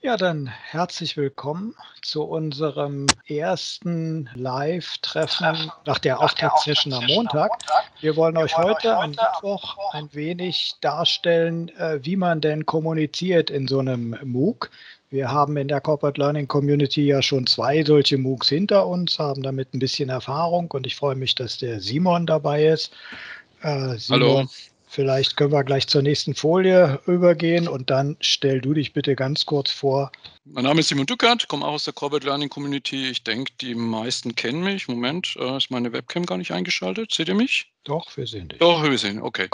Ja, dann herzlich willkommen zu unserem ersten Live-Treffen nach der Auftaktsession am Montag. Wir wollen euch heute am Mittwoch ein wenig darstellen, wie man denn kommuniziert in so einem MOOC. Wir haben in der Corporate Learning Community ja schon 2 solche MOOCs hinter uns, haben damit ein bisschen Erfahrung und ich freue mich, dass der Simon dabei ist. Hallo. Simon, vielleicht können wir gleich zur nächsten Folie übergehen und dann stell du dich bitte ganz kurz vor. Mein Name ist Simon Dückert, komme auch aus der Corporate Learning Community. Ich denke, die meisten kennen mich. Moment, ist meine Webcam gar nicht eingeschaltet? Seht ihr mich? Doch, wir sehen dich. Doch, wir sehen, okay.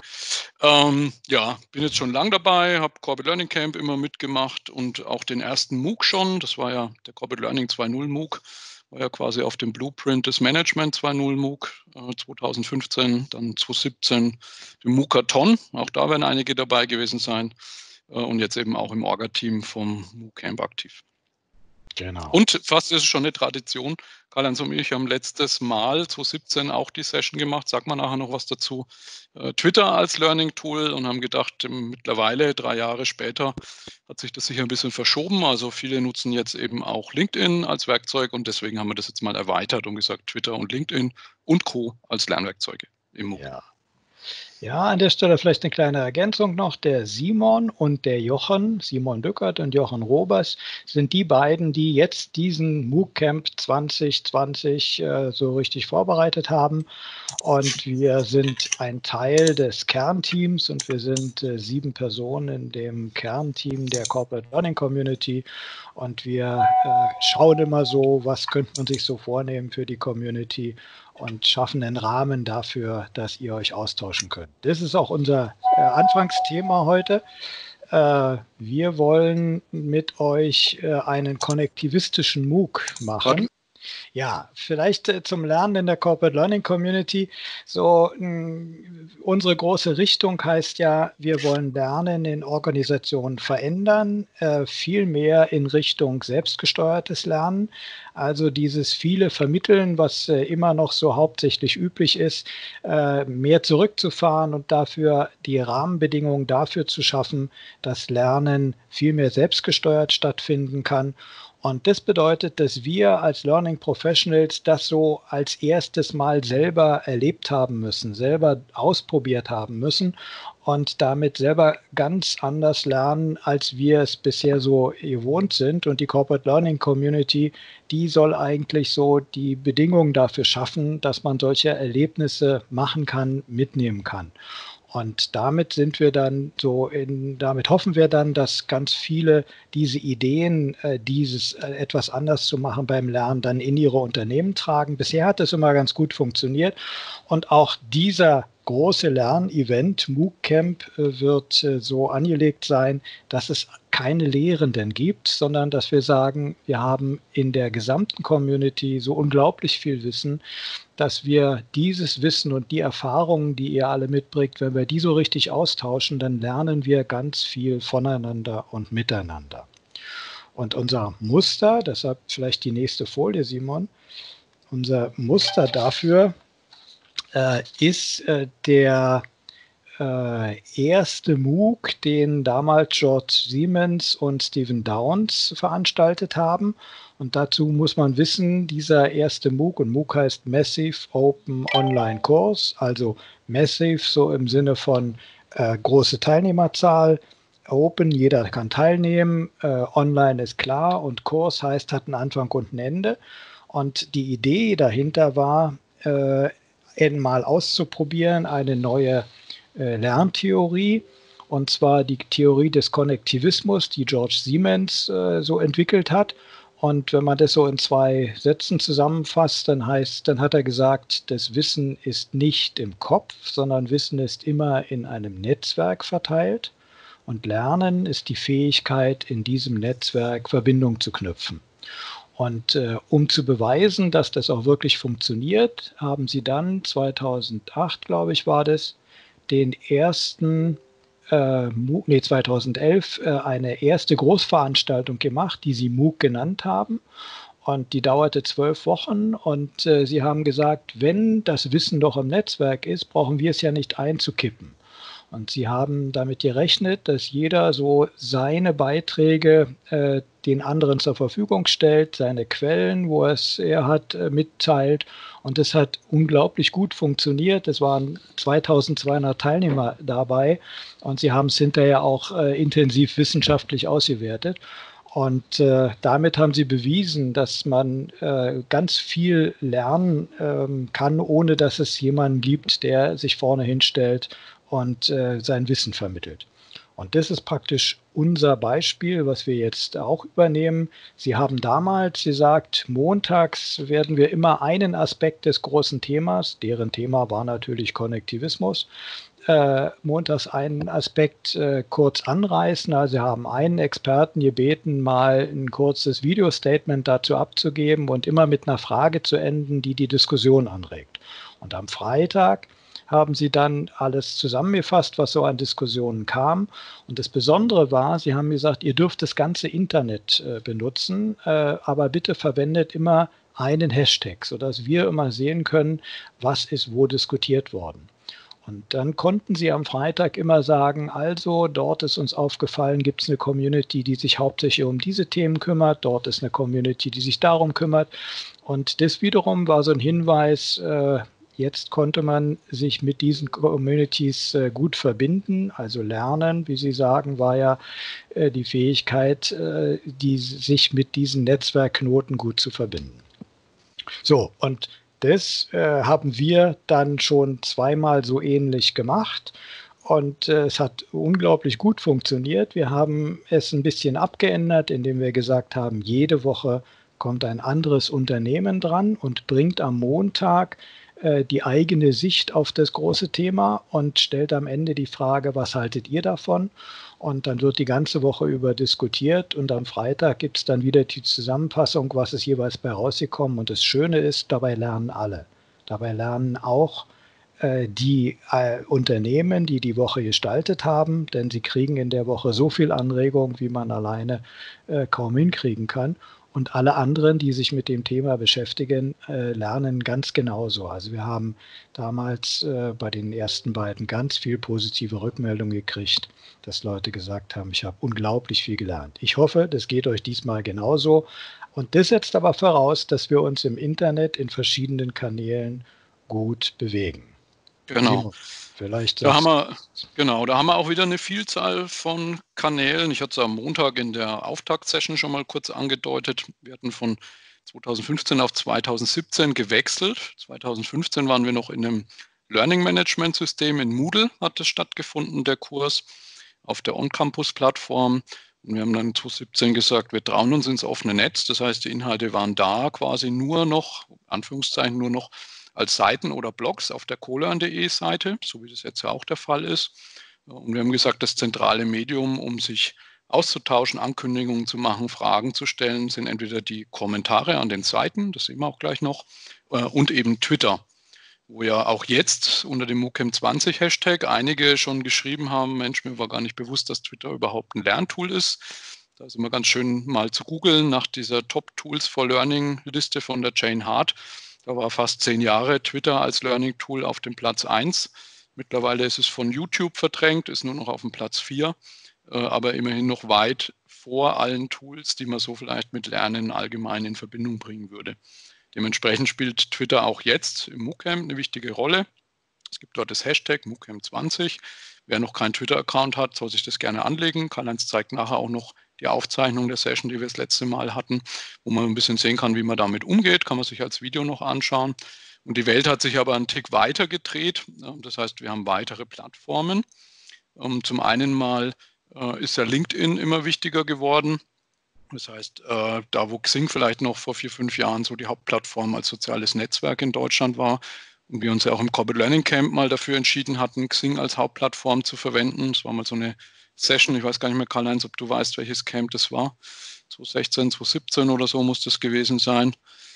Ja, bin jetzt schon lang dabei, habe Corporate Learning Camp immer mitgemacht und auch den ersten MOOC schon. Das war ja der Corporate Learning 2.0 MOOC, war ja quasi auf dem Blueprint des Management 2.0 MOOC 2015, dann 2017 den MOOCathon. Auch da werden einige dabei gewesen sein. Und jetzt eben auch im Orga-Team vom MOOC Camp aktiv. Genau. Und fast ist es schon eine Tradition. Karl-Heinz und ich haben letztes Mal 2017 auch die Session gemacht, sagt man nachher noch was dazu, Twitter als Learning-Tool und haben gedacht, mittlerweile 3 Jahre später hat sich das sicher ein bisschen verschoben. Also viele nutzen jetzt eben auch LinkedIn als Werkzeug und deswegen haben wir das jetzt mal erweitert und gesagt, Twitter und LinkedIn und Co. als Lernwerkzeuge im MOOC. Ja. Ja, an der Stelle vielleicht eine kleine Ergänzung noch. Der Simon und der Jochen, Simon Dückert und Jochen Robers, sind die beiden, die jetzt diesen MOOC Camp 2020 so richtig vorbereitet haben. Und wir sind ein Teil des Kernteams und wir sind 7 Personen in dem Kernteam der Corporate Learning Community. Und wir schauen immer so, was könnte man sich so vornehmen für die Community und schaffen einen Rahmen dafür, dass ihr euch austauschen könnt. Das ist auch unser Anfangsthema heute. Wir wollen mit euch einen konnektivistischen MOOC machen. Ja, vielleicht zum Lernen in der Corporate Learning Community. So, unsere große Richtung heißt ja, wir wollen Lernen in Organisationen verändern, viel mehr in Richtung selbstgesteuertes Lernen. Also dieses viele Vermitteln, was immer noch so hauptsächlich üblich ist, mehr zurückzufahren und dafür die Rahmenbedingungen dafür zu schaffen, dass Lernen viel mehr selbstgesteuert stattfinden kann. Und das bedeutet, dass wir als Learning Professionals das so als erstes Mal selber erlebt haben müssen, selber ausprobiert haben müssen und damit selber ganz anders lernen, als wir es bisher so gewohnt sind. Und die Corporate Learning Community, die soll eigentlich so die Bedingungen dafür schaffen, dass man solche Erlebnisse machen kann, mitnehmen kann. Und damit sind wir dann damit hoffen wir dann, dass ganz viele diese Ideen, dieses etwas anders zu machen beim Lernen, dann in ihre Unternehmen tragen. Bisher hat es immer ganz gut funktioniert. Und auch dieser große Lernevent, MOOC Camp, wird so angelegt sein, dass es keine Lehrenden gibt, sondern dass wir sagen, wir haben in der gesamten Community so unglaublich viel Wissen, dass wir dieses Wissen und die Erfahrungen, die ihr alle mitbringt, wenn wir die so richtig austauschen, dann lernen wir ganz viel voneinander und miteinander. Und unser Muster, deshalb vielleicht die nächste Folie, Simon, unser Muster dafür ist der erste MOOC, den damals George Siemens und Stephen Downes veranstaltet haben. Und dazu muss man wissen, dieser erste MOOC, und MOOC heißt Massive Open Online Course, also Massive so im Sinne von große Teilnehmerzahl, Open, jeder kann teilnehmen, online ist klar und Kurs heißt, hat einen Anfang und ein Ende. Und die Idee dahinter war, mal auszuprobieren, eine neue Lerntheorie, und zwar die Theorie des Konnektivismus, die George Siemens so entwickelt hat. Und wenn man das so in 2 Sätzen zusammenfasst, dann hat er gesagt, das Wissen ist nicht im Kopf, sondern Wissen ist immer in einem Netzwerk verteilt. Und Lernen ist die Fähigkeit, in diesem Netzwerk Verbindung zu knüpfen. Und um zu beweisen, dass das auch wirklich funktioniert, haben sie dann 2008, glaube ich, war das, den ersten, 2011, eine erste Großveranstaltung gemacht, die sie MOOC genannt haben. Und die dauerte 12 Wochen. Und sie haben gesagt, wenn das Wissen doch im Netzwerk ist, brauchen wir es ja nicht einzukippen. Und sie haben damit gerechnet, dass jeder so seine Beiträge den anderen zur Verfügung stellt, seine Quellen, wo er hat, mitteilt. Und das hat unglaublich gut funktioniert. Es waren 2200 Teilnehmer dabei und sie haben es hinterher auch intensiv wissenschaftlich ausgewertet. Und damit haben sie bewiesen, dass man ganz viel lernen kann, ohne dass es jemanden gibt, der sich vorne hinstellt und sein Wissen vermittelt. Und das ist praktisch unser Beispiel, was wir jetzt auch übernehmen. Sie haben damals gesagt, montags werden wir immer einen Aspekt des großen Themas, deren Thema war natürlich Konnektivismus, montags einen Aspekt kurz anreißen. Also wir haben einen Experten gebeten, mal ein kurzes Video-Statement dazu abzugeben und immer mit einer Frage zu enden, die die Diskussion anregt. Und am Freitag haben sie dann alles zusammengefasst, was so an Diskussionen kam. Und das Besondere war, sie haben gesagt, ihr dürft das ganze Internet benutzen, aber bitte verwendet immer einen Hashtag, sodass wir immer sehen können, was ist wo diskutiert worden. Und dann konnten sie am Freitag immer sagen, also dort ist uns aufgefallen, gibt es eine Community, die sich hauptsächlich um diese Themen kümmert, dort ist eine Community, die sich darum kümmert. Und das wiederum war so ein Hinweis, jetzt konnte man sich mit diesen Communities gut verbinden, also lernen, wie Sie sagen, war ja die Fähigkeit, sich mit diesen Netzwerkknoten gut zu verbinden. So, und das haben wir dann schon zweimal so ähnlich gemacht und es hat unglaublich gut funktioniert. Wir haben es ein bisschen abgeändert, indem wir gesagt haben, jede Woche kommt ein anderes Unternehmen dran und bringt am Montag die eigene Sicht auf das große Thema und stellt am Ende die Frage, was haltet ihr davon? Und dann wird die ganze Woche über diskutiert und am Freitag gibt es dann wieder die Zusammenfassung, was ist jeweils bei rausgekommen. Und das Schöne ist, dabei lernen alle. Dabei lernen auch die Unternehmen, die die Woche gestaltet haben, denn sie kriegen in der Woche so viel Anregung, wie man alleine kaum hinkriegen kann. Und alle anderen, die sich mit dem Thema beschäftigen, lernen ganz genauso. Also wir haben damals bei den ersten beiden ganz viel positive Rückmeldung gekriegt, dass Leute gesagt haben, ich habe unglaublich viel gelernt. Ich hoffe, das geht euch diesmal genauso. Und das setzt aber voraus, dass wir uns im Internet in verschiedenen Kanälen gut bewegen. Genau. Simon, vielleicht da haben wir auch wieder eine Vielzahl von Kanälen. Ich hatte es am Montag in der Auftaktsession schon mal kurz angedeutet. Wir hatten von 2015 auf 2017 gewechselt. 2015 waren wir noch in einem Learning Management System in Moodle, hat es stattgefunden, der Kurs auf der On-Campus-Plattform. Und wir haben dann 2017 gesagt, wir trauen uns ins offene Netz. Das heißt, die Inhalte waren da quasi nur noch, Anführungszeichen, nur noch als Seiten oder Blogs auf der colearn.de Seite, so wie das jetzt ja auch der Fall ist. Und wir haben gesagt, das zentrale Medium, um sich auszutauschen, Ankündigungen zu machen, Fragen zu stellen, sind entweder die Kommentare an den Seiten, das sehen wir auch gleich noch, und eben Twitter, wo ja auch jetzt unter dem MOOCamp 20 Hashtag einige schon geschrieben haben, Mensch, mir war gar nicht bewusst, dass Twitter überhaupt ein Lerntool ist. Da ist immer ganz schön mal zu googeln nach dieser Top Tools for Learning Liste von der Jane Hart. Da war fast 10 Jahre Twitter als Learning Tool auf dem Platz 1. Mittlerweile ist es von YouTube verdrängt, ist nur noch auf dem Platz 4, aber immerhin noch weit vor allen Tools, die man so vielleicht mit Lernen allgemein in Verbindung bringen würde. Dementsprechend spielt Twitter auch jetzt im MOOCamp eine wichtige Rolle. Es gibt dort das Hashtag MOOCamp 20. Wer noch keinen Twitter-Account hat, soll sich das gerne anlegen. Karl-Heinz zeigt nachher auch noch die Aufzeichnung der Session, die wir das letzte Mal hatten, wo man ein bisschen sehen kann, wie man damit umgeht. Kann man sich als Video noch anschauen. Und die Welt hat sich aber einen Tick weiter gedreht. Das heißt, wir haben weitere Plattformen. Zum einen mal ist ja LinkedIn immer wichtiger geworden. Das heißt, da wo Xing vielleicht noch vor 4, 5 Jahren so die Hauptplattform als soziales Netzwerk in Deutschland war und wir uns ja auch im Corporate Learning Camp mal dafür entschieden hatten, Xing als Hauptplattform zu verwenden. Das war mal so eine Session, ich weiß gar nicht mehr, Karl-Heinz, ob du weißt, welches Camp das war. 2016, 2017 oder so muss das gewesen sein.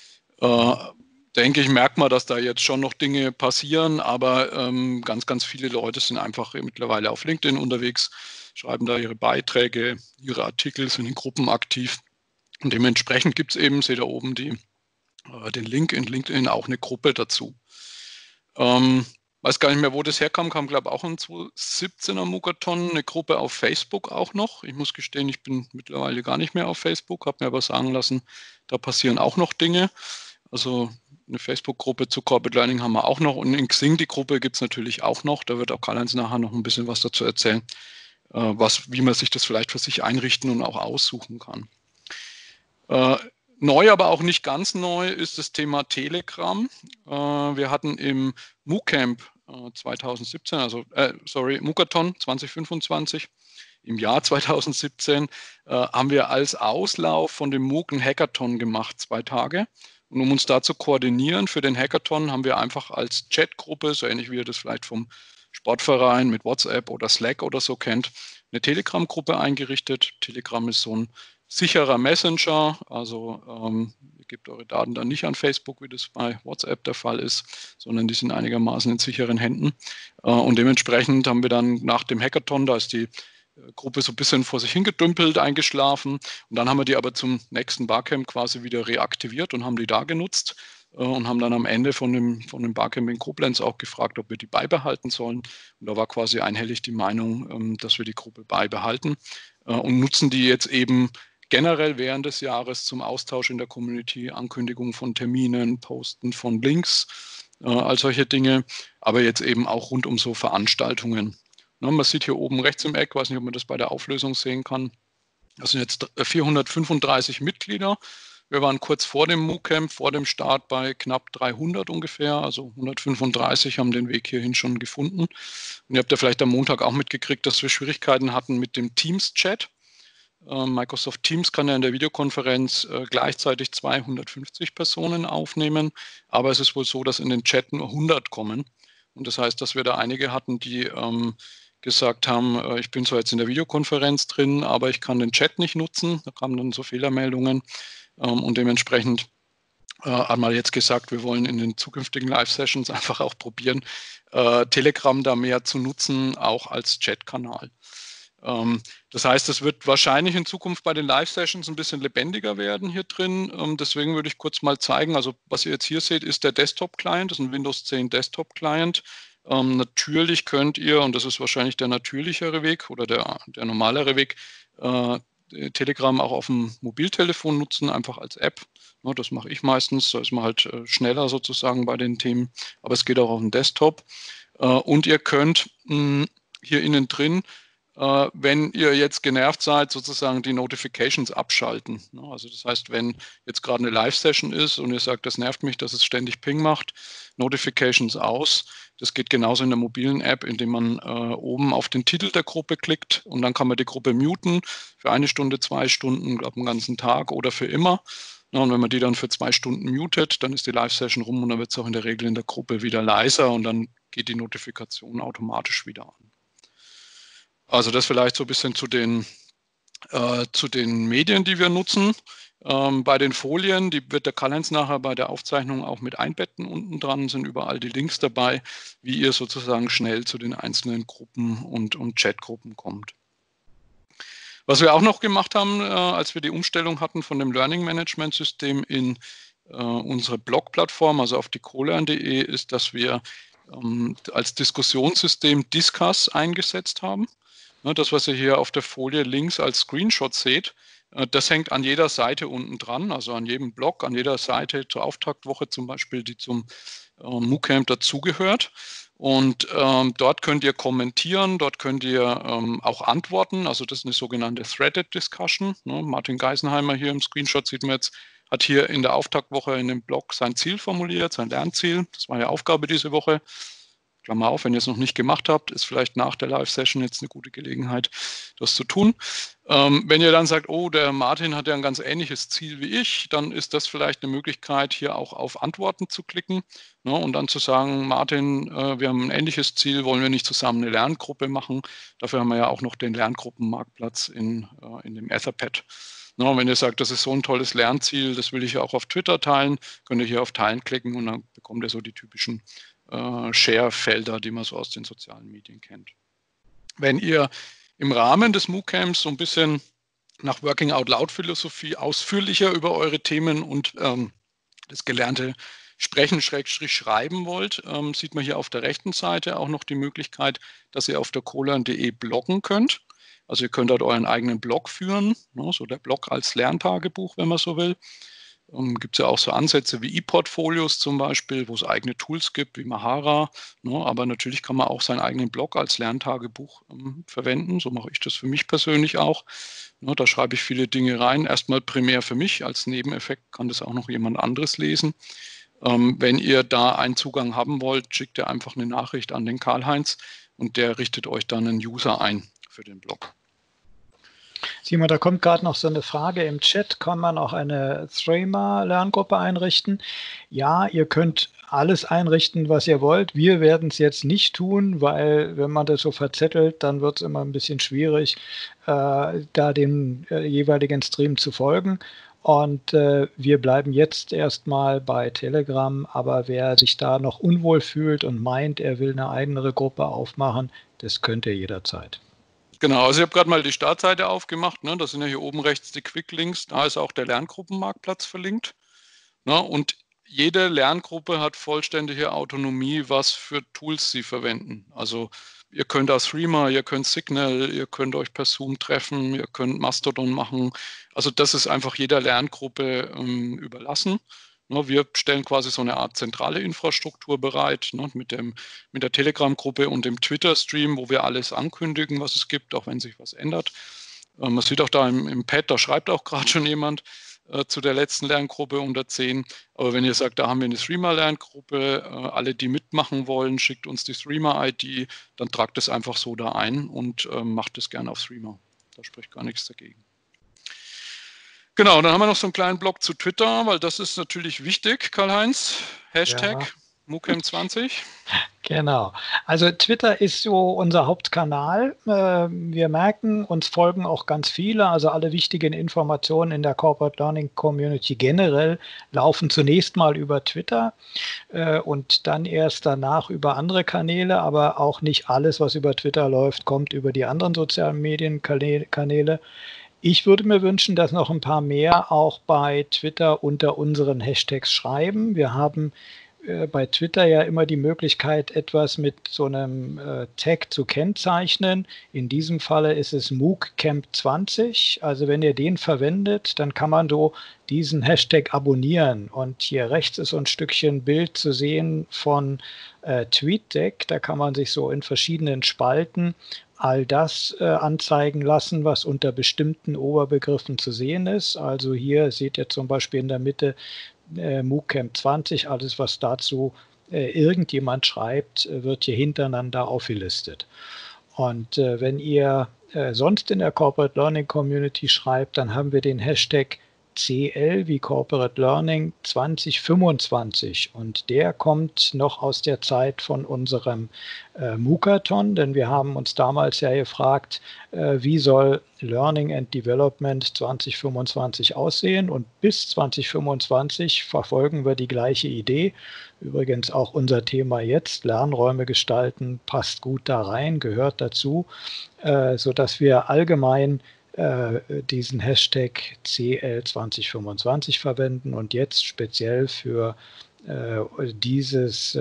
Denke ich, merkt man, dass da jetzt schon noch Dinge passieren, aber ganz, ganz viele Leute sind einfach mittlerweile auf LinkedIn unterwegs, schreiben da ihre Beiträge, ihre Artikel, sind in Gruppen aktiv. Und dementsprechend gibt es eben, seht ihr oben den Link in LinkedIn auch eine Gruppe dazu. weiß gar nicht mehr, wo das herkam, kam glaube ich auch ein 2017er Mookathon, eine Gruppe auf Facebook auch noch. Ich muss gestehen, ich bin mittlerweile gar nicht mehr auf Facebook, habe mir aber sagen lassen, da passieren auch noch Dinge. Also eine Facebook-Gruppe zu Corporate Learning haben wir auch noch und in Xing die Gruppe gibt es natürlich auch noch. Da wird auch Karl-Heinz nachher noch ein bisschen was dazu erzählen, wie man sich das vielleicht für sich einrichten und auch aussuchen kann. Neu, aber auch nicht ganz neu, ist das Thema Telegram. Wir hatten im MOOCamp 2017, Mookathon 2025, im Jahr 2017, haben wir als Auslauf von dem MOOC einen Hackathon gemacht, 2 Tage. Und um uns da zu koordinieren für den Hackathon, haben wir einfach als Chatgruppe, so ähnlich wie ihr das vielleicht vom Sportverein mit WhatsApp oder Slack oder so kennt, eine Telegram-Gruppe eingerichtet. Telegram ist so ein sicherer Messenger, also ihr gebt eure Daten dann nicht an Facebook, wie das bei WhatsApp der Fall ist, sondern die sind einigermaßen in sicheren Händen. Und dementsprechend haben wir dann nach dem Hackathon, da ist die Gruppe so ein bisschen vor sich hingedümpelt, eingeschlafen. Und dann haben wir die aber zum nächsten Barcamp quasi wieder reaktiviert und haben die da genutzt und haben dann am Ende von dem Barcamp in Koblenz auch gefragt, ob wir die beibehalten sollen. Und da war quasi einhellig die Meinung, dass wir die Gruppe beibehalten und nutzen die jetzt eben generell während des Jahres zum Austausch in der Community, Ankündigung von Terminen, Posten von Links, all solche Dinge, aber jetzt eben auch rund um so Veranstaltungen. Man sieht hier oben rechts im Eck, weiß nicht, ob man das bei der Auflösung sehen kann, das sind jetzt 435 Mitglieder. Wir waren kurz vor dem MOOCamp, vor dem Start bei knapp 300 ungefähr, also 135 haben den Weg hierhin schon gefunden. Und ihr habt ja vielleicht am Montag auch mitgekriegt, dass wir Schwierigkeiten hatten mit dem Teams-Chat. Microsoft Teams kann ja in der Videokonferenz gleichzeitig 250 Personen aufnehmen, aber es ist wohl so, dass in den Chat nur 100 kommen. Und das heißt, dass wir da einige hatten, die gesagt haben, ich bin zwar jetzt in der Videokonferenz drin, aber ich kann den Chat nicht nutzen. Da kamen dann so Fehlermeldungen und dementsprechend hat man jetzt gesagt, wir wollen in den zukünftigen Live-Sessions einfach auch probieren, Telegram da mehr zu nutzen, auch als Chatkanal. Das heißt, es wird wahrscheinlich in Zukunft bei den Live-Sessions ein bisschen lebendiger werden hier drin. Deswegen würde ich kurz mal zeigen, also was ihr jetzt hier seht, ist der Desktop-Client, das ist ein Windows 10 Desktop-Client. Natürlich könnt ihr, und das ist wahrscheinlich der natürlichere Weg oder der normalere Weg, Telegram auch auf dem Mobiltelefon nutzen, einfach als App. Ja, das mache ich meistens, da ist man halt schneller sozusagen bei den Themen, aber es geht auch auf dem Desktop. Und ihr könnt hier innen drin, wenn ihr jetzt genervt seid, sozusagen die Notifications abschalten. Also das heißt, wenn jetzt gerade eine Live-Session ist und ihr sagt, das nervt mich, dass es ständig Ping macht, Notifications aus. Das geht genauso in der mobilen App, indem man oben auf den Titel der Gruppe klickt und dann kann man die Gruppe muten für 1 Stunde, 2 Stunden, glaube den ganzen Tag oder für immer. Und wenn man die dann für 2 Stunden mutet, dann ist die Live-Session rum und dann wird es auch in der Regel in der Gruppe wieder leiser und dann geht die Notifikation automatisch wieder an. Also das vielleicht so ein bisschen zu den Medien, die wir nutzen. Bei den Folien, die wird der Karl-Heinz nachher bei der Aufzeichnung auch mit einbetten. Unten dran sind überall die Links dabei, wie ihr sozusagen schnell zu den einzelnen Gruppen und Chatgruppen kommt. Was wir auch noch gemacht haben, als wir die Umstellung hatten von dem Learning Management System in unsere Blog-Plattform, also auf die colern.de, ist, dass wir als Diskussionssystem Discuss eingesetzt haben. Das, was ihr hier auf der Folie links als Screenshot seht, das hängt an jeder Seite unten dran, also an jedem Blog, an jeder Seite zur Auftaktwoche zum Beispiel, die zum MOOCamp dazugehört. Und dort könnt ihr kommentieren, dort könnt ihr auch antworten. Also das ist eine sogenannte Threaded Discussion. Martin Geisenheimer hier im Screenshot sieht man jetzt, hat hier in der Auftaktwoche in dem Blog sein Ziel formuliert, sein Lernziel. Das war ja Aufgabe diese Woche. Klammer auf, wenn ihr es noch nicht gemacht habt, ist vielleicht nach der Live-Session jetzt eine gute Gelegenheit, das zu tun. Wenn ihr dann sagt, oh, der Martin hat ja ein ganz ähnliches Ziel wie ich, dann ist das vielleicht eine Möglichkeit, hier auch auf Antworten zu klicken, und dann zu sagen, Martin, wir haben ein ähnliches Ziel, wollen wir nicht zusammen eine Lerngruppe machen? Dafür haben wir ja auch noch den Lerngruppenmarktplatz in dem Etherpad. Wenn ihr sagt, das ist so ein tolles Lernziel, das will ich ja auch auf Twitter teilen, könnt ihr hier auf Teilen klicken und dann bekommt ihr so die typischen Share-Felder, die man so aus den sozialen Medien kennt. Wenn ihr im Rahmen des MOOCamps so ein bisschen nach Working-Out-Loud-Philosophie ausführlicher über eure Themen und das Gelernte sprechen, schreiben wollt, sieht man hier auf der rechten Seite auch noch die Möglichkeit, dass ihr auf der colern.de bloggen könnt. Also ihr könnt dort euren eigenen Blog führen, ne, so der Blog als Lerntagebuch, wenn man so will. Gibt es ja auch so Ansätze wie E-Portfolios zum Beispiel, wo es eigene Tools gibt, wie Mahara. Ne, aber natürlich kann man auch seinen eigenen Blog als Lerntagebuch verwenden. So mache ich das für mich persönlich auch. Ne, da schreibe ich viele Dinge rein. Erstmal primär für mich, als Nebeneffekt kann das auch noch jemand anderes lesen. Wenn ihr da einen Zugang haben wollt, schickt ihr einfach eine Nachricht an den Karl-Heinz und der richtet euch dann einen User ein für den Blog. Simon, da kommt gerade noch so eine Frage im Chat. Kann man auch eine Threema-Lerngruppe einrichten? Ja, ihr könnt alles einrichten, was ihr wollt. Wir werden es jetzt nicht tun, weil wenn man das so verzettelt, dann wird es immer ein bisschen schwierig, da dem jeweiligen Stream zu folgen. Und wir bleiben jetzt erstmal bei Telegram, aber wer sich da noch unwohl fühlt und meint, er will eine andere Gruppe aufmachen, das könnt ihr jederzeit. Genau, also ich habe gerade mal die Startseite aufgemacht, ne? Da sind ja hier oben rechts die Quicklinks, da ist auch der Lerngruppenmarktplatz verlinkt. Ne? Und jede Lerngruppe hat vollständige Autonomie, was für Tools sie verwenden. Also ihr könnt da Threema, ihr könnt Signal, ihr könnt euch per Zoom treffen, ihr könnt Mastodon machen. Also das ist einfach jeder Lerngruppe überlassen. Ne, wir stellen quasi so eine Art zentrale Infrastruktur bereit, ne, mit der Telegram-Gruppe und dem Twitter-Stream, wo wir alles ankündigen, was es gibt, auch wenn sich was ändert. Man sieht auch da im Pad, da schreibt auch gerade schon jemand zu der letzten Lerngruppe unter 10. Aber wenn ihr sagt, da haben wir eine Threema-Lerngruppe, alle, die mitmachen wollen, schickt uns die Threema-ID, dann tragt es einfach so da ein und macht es gerne auf Threema. Da spricht gar nichts dagegen. Genau, dann haben wir noch so einen kleinen Blog zu Twitter, weil das ist natürlich wichtig, Karl-Heinz. Hashtag MOOCamp20. Genau. Also Twitter ist so unser Hauptkanal. Wir merken, uns folgen auch ganz viele. Also alle wichtigen Informationen in der Corporate Learning Community generell laufen zunächst mal über Twitter und dann erst danach über andere Kanäle. Aber auch nicht alles, was über Twitter läuft, kommt über die anderen sozialen Medienkanäle. Ich würde mir wünschen, dass noch ein paar mehr auch bei Twitter unter unseren Hashtags schreiben. Wir haben bei Twitter ja immer die Möglichkeit, etwas mit so einem Tag zu kennzeichnen. In diesem Falle ist es MOOCamp20. Also wenn ihr den verwendet, dann kann man so diesen Hashtag abonnieren. Und hier rechts ist so ein Stückchen Bild zu sehen von TweetDeck. Da kann man sich so in verschiedenen Spalten all das anzeigen lassen, was unter bestimmten Oberbegriffen zu sehen ist. Also hier seht ihr zum Beispiel in der Mitte MOOCamp20, alles was dazu irgendjemand schreibt, wird hier hintereinander aufgelistet. Und wenn ihr sonst in der Corporate Learning Community schreibt, dann haben wir den Hashtag CL wie Corporate Learning 2025 und der kommt noch aus der Zeit von unserem MOOCathon, denn wir haben uns damals ja gefragt, wie soll Learning and Development 2025 aussehen, und bis 2025 verfolgen wir die gleiche Idee. Übrigens auch unser Thema jetzt, Lernräume gestalten, passt gut da rein, gehört dazu, sodass wir allgemein diesen Hashtag CL2025 verwenden und jetzt speziell für dieses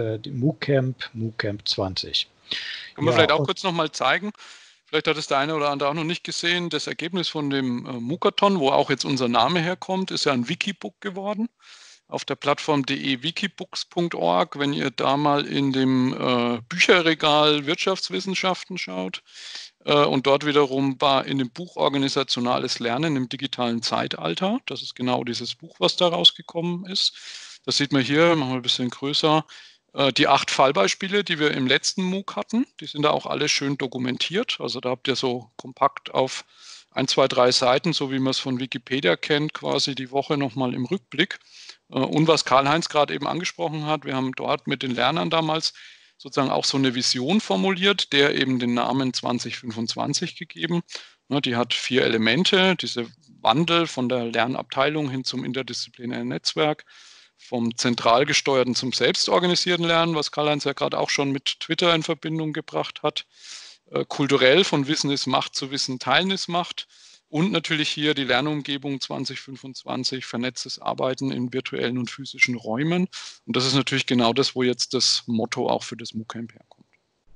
MOOCamp 20. Können wir vielleicht auch kurz nochmal zeigen, vielleicht hat es der eine oder andere auch noch nicht gesehen, das Ergebnis von dem MOOCathon, wo auch jetzt unser Name herkommt, ist ja ein Wikibook geworden. Auf der Plattform wikibooks.org, wenn ihr da mal in dem Bücherregal Wirtschaftswissenschaften schaut und dort wiederum in dem Buch Organisationales Lernen im digitalen Zeitalter, das ist genau dieses Buch, was da rausgekommen ist. Das sieht man hier, machen wir ein bisschen größer, die 8 Fallbeispiele, die wir im letzten MOOC hatten, die sind da auch alle schön dokumentiert. Also da habt ihr so kompakt auf 1, 2, 3 Seiten, so wie man es von Wikipedia kennt, quasi die Woche nochmal im Rückblick. Und was Karl-Heinz gerade eben angesprochen hat, wir haben dort mit den Lernern damals sozusagen auch so eine Vision formuliert, der eben den Namen 2025 gegeben. Die hat 4 Elemente, diese Wandel von der Lernabteilung hin zum interdisziplinären Netzwerk, vom zentral gesteuerten zum selbstorganisierten Lernen, was Karl-Heinz ja gerade auch schon mit Twitter in Verbindung gebracht hat, kulturell von Wissen ist Macht zu Wissen teilen ist Macht, Und natürlich hier die Lernumgebung 2025, vernetztes Arbeiten in virtuellen und physischen Räumen. Und das ist natürlich genau das, wo jetzt das Motto auch für das MOOC-Camp herkommt.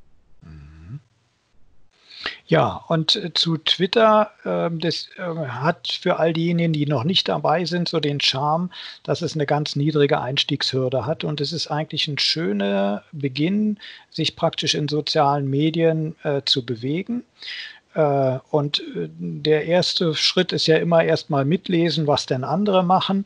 Ja, und zu Twitter, das hat für all diejenigen, die noch nicht dabei sind, so den Charme, dass es eine ganz niedrige Einstiegshürde hat. Und es ist eigentlich ein schöner Beginn, sich praktisch in sozialen Medien zu bewegen. Und der erste Schritt ist ja immer erstmal mitlesen, was denn andere machen.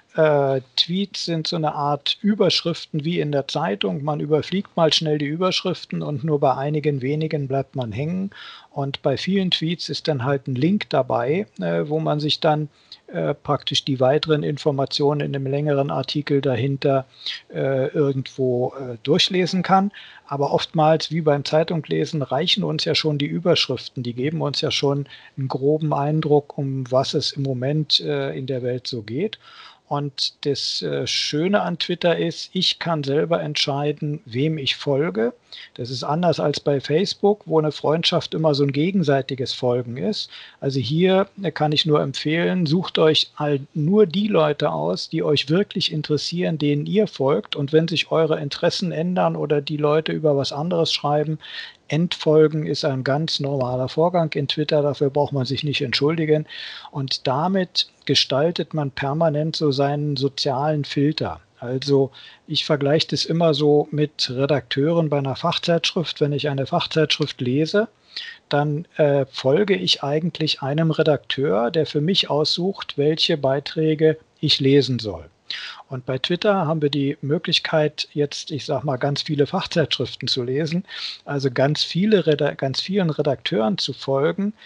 Tweets sind so eine Art Überschriften wie in der Zeitung. Man überfliegt mal schnell die Überschriften und nur bei einigen wenigen bleibt man hängen. Und bei vielen Tweets ist dann halt ein Link dabei, wo man sich dann praktisch die weiteren Informationen in einem längeren Artikel dahinter irgendwo durchlesen kann. Aber oftmals, wie beim Zeitunglesen, reichen uns ja schon die Überschriften. Die geben uns ja schon einen groben Eindruck, um was es im Moment in der Welt so geht. Und das Schöne an Twitter ist, ich kann selber entscheiden, wem ich folge. Das ist anders als bei Facebook, wo eine Freundschaft immer so ein gegenseitiges Folgen ist. Also hier kann ich nur empfehlen, sucht euch halt nur die Leute aus, die euch wirklich interessieren, denen ihr folgt. Und wenn sich eure Interessen ändern oder die Leute über was anderes schreiben, Entfolgen ist ein ganz normaler Vorgang in Twitter, dafür braucht man sich nicht entschuldigen. Und damit gestaltet man permanent so seinen sozialen Filter. Also ich vergleiche das immer so mit Redakteuren bei einer Fachzeitschrift. Wenn ich eine Fachzeitschrift lese, dann folge ich eigentlich einem Redakteur, der für mich aussucht, welche Beiträge ich lesen soll. Und bei Twitter haben wir die Möglichkeit, jetzt, ich sage mal, ganz viele Fachzeitschriften zu lesen, also ganz vielen Redakteuren zu folgen,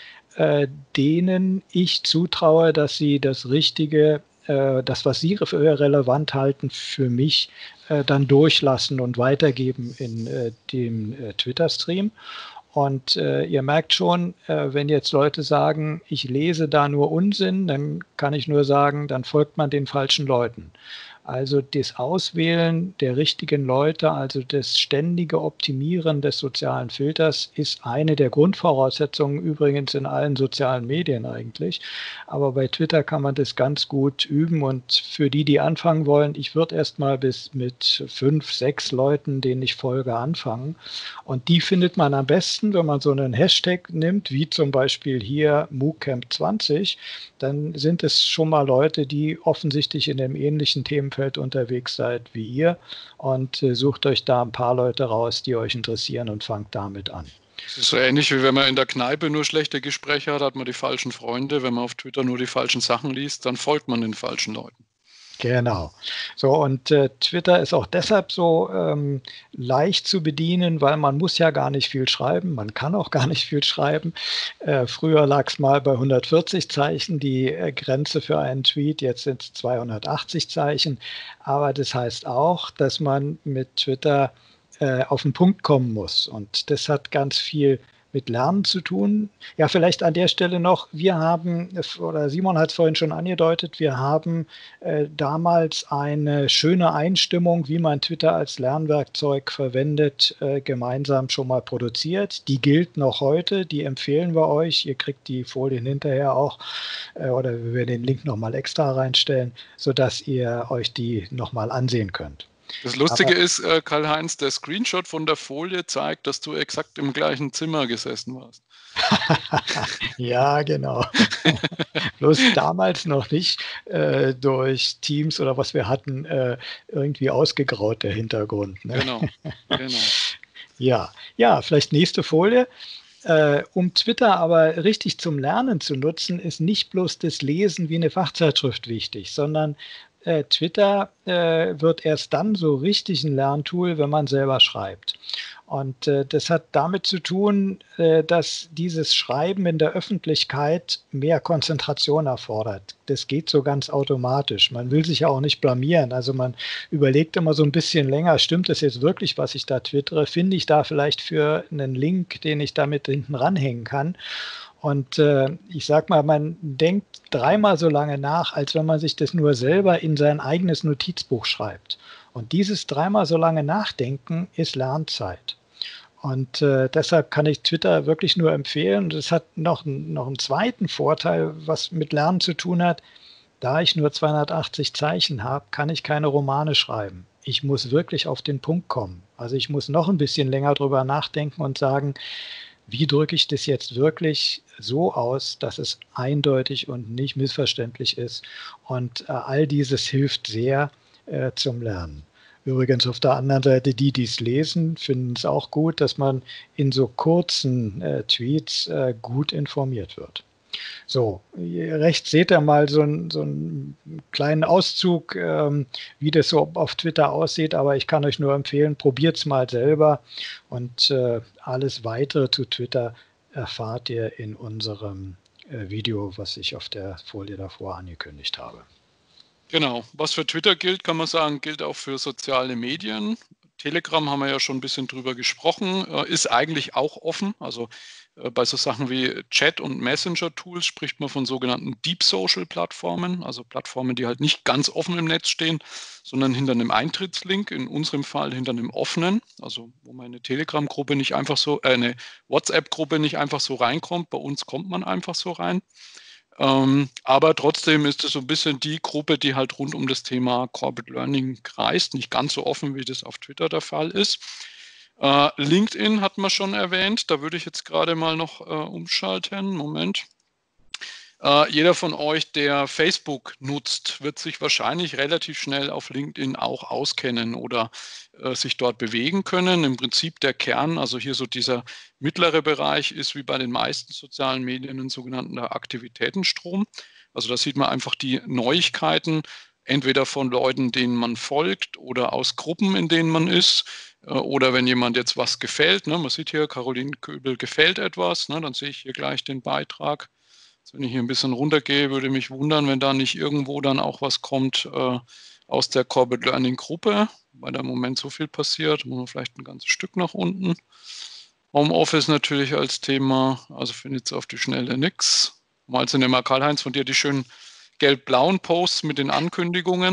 denen ich zutraue, dass sie das Richtige, das, was sie für relevant halten, für mich dann durchlassen und weitergeben in dem Twitter-Stream. Und ihr merkt schon, wenn jetzt Leute sagen, ich lese da nur Unsinn, dann kann ich nur sagen, dann folgt man den falschen Leuten. Also das Auswählen der richtigen Leute, also das ständige Optimieren des sozialen Filters ist eine der Grundvoraussetzungen übrigens in allen sozialen Medien eigentlich. Aber bei Twitter kann man das ganz gut üben und für die, die anfangen wollen, ich würde erst mal bis mit 5, 6 Leuten, denen ich folge, anfangen. Und die findet man am besten, wenn man so einen Hashtag nimmt, wie zum Beispiel hier MOOCamp 20, dann sind es schon mal Leute, die offensichtlich in einem ähnlichen Themenfeld unterwegs seid wie ihr und sucht euch da ein paar Leute raus, die euch interessieren und fangt damit an. Das ist so ähnlich, wie wenn man in der Kneipe nur schlechte Gespräche hat man die falschen Freunde. Wenn man auf Twitter nur die falschen Sachen liest, dann folgt man den falschen Leuten. Genau. So, und Twitter ist auch deshalb so leicht zu bedienen, weil man muss ja gar nicht viel schreiben. Man kann auch gar nicht viel schreiben. Früher lag es mal bei 140 Zeichen, die Grenze für einen Tweet. Jetzt sind es 280 Zeichen. Aber das heißt auch, dass man mit Twitter auf den Punkt kommen muss. Und das hat ganz viel mit Lernen zu tun. Ja, vielleicht an der Stelle noch, wir haben, oder Simon hat es vorhin schon angedeutet, wir haben damals eine schöne Einstimmung, wie man Twitter als Lernwerkzeug verwendet, gemeinsam schon mal produziert. Die gilt noch heute, die empfehlen wir euch. Ihr kriegt die Folien hinterher auch, oder wir werden den Link nochmal extra reinstellen, sodass ihr euch die nochmal ansehen könnt. Das Lustige ist, Karl-Heinz, der Screenshot von der Folie zeigt, dass du exakt im gleichen Zimmer gesessen warst. Ja, genau. Bloß damals noch nicht durch Teams oder was wir hatten, irgendwie ausgegraut, der Hintergrund. Ne? Genau. Ja, vielleicht nächste Folie. Um Twitter aber richtig zum Lernen zu nutzen, ist nicht bloß das Lesen wie eine Fachzeitschrift wichtig, sondern Twitter wird erst dann so richtig ein Lerntool, wenn man selber schreibt. Und das hat damit zu tun, dass dieses Schreiben in der Öffentlichkeit mehr Konzentration erfordert. Das geht so ganz automatisch. Man will sich ja auch nicht blamieren. Also man überlegt immer so ein bisschen länger, stimmt das jetzt wirklich, was ich da twittere? Finde ich da vielleicht für einen Link, den ich damit hinten ranhängen kann? Und ich sag mal, man denkt dreimal so lange nach, als wenn man sich das nur selber in sein eigenes Notizbuch schreibt. Und dieses dreimal so lange Nachdenken ist Lernzeit. Und deshalb kann ich Twitter wirklich nur empfehlen. Und es hat noch einen zweiten Vorteil, was mit Lernen zu tun hat. Da ich nur 280 Zeichen habe, kann ich keine Romane schreiben. Ich muss wirklich auf den Punkt kommen. Also ich muss noch ein bisschen länger drüber nachdenken und sagen, wie drücke ich das jetzt wirklich so aus, dass es eindeutig und nicht missverständlich ist. Und all dieses hilft sehr zum Lernen. Übrigens auf der anderen Seite, die es lesen, finden es auch gut, dass man in so kurzen Tweets gut informiert wird. So, rechts seht ihr mal so einen kleinen Auszug, wie das so auf Twitter aussieht, aber ich kann euch nur empfehlen, probiert es mal selber und alles weitere zu Twitter erfahrt ihr in unserem Video, was ich auf der Folie davor angekündigt habe. Genau, was für Twitter gilt, kann man sagen, gilt auch für soziale Medien. Telegram haben wir ja schon ein bisschen drüber gesprochen, ist eigentlich auch offen. Also bei so Sachen wie Chat- und Messenger-Tools spricht man von sogenannten Deep Social-Plattformen, also Plattformen, die halt nicht ganz offen im Netz stehen, sondern hinter einem Eintrittslink, in unserem Fall hinter einem offenen, also wo man eine Telegram-Gruppe nicht einfach so, eine WhatsApp-Gruppe nicht einfach so reinkommt. Bei uns kommt man einfach so rein. Aber trotzdem ist es so ein bisschen die Gruppe, die halt rund um das Thema Corporate Learning kreist, nicht ganz so offen, wie das auf Twitter der Fall ist. LinkedIn hat man schon erwähnt, da würde ich jetzt gerade mal noch umschalten. Moment. Jeder von euch, der Facebook nutzt, wird sich wahrscheinlich relativ schnell auf LinkedIn auch auskennen oder sich dort bewegen können. Im Prinzip der Kern, also hier so dieser mittlere Bereich, ist wie bei den meisten sozialen Medien ein sogenannter Aktivitätenstrom. Also da sieht man einfach die Neuigkeiten, entweder von Leuten, denen man folgt oder aus Gruppen, in denen man ist. Oder wenn jemand jetzt was gefällt, ne, man sieht hier, Caroline Köbel gefällt etwas, ne, dann sehe ich hier gleich den Beitrag. Wenn ich hier ein bisschen runtergehe, würde mich wundern, wenn da nicht irgendwo dann auch was kommt aus der Corporate Learning Gruppe, weil da im Moment so viel passiert. Muss man vielleicht ein ganzes Stück nach unten. Homeoffice natürlich als Thema, also findet es auf die Schnelle nichts. Mal sind immer Karl-Heinz von dir die schönen gelb-blauen Posts mit den Ankündigungen.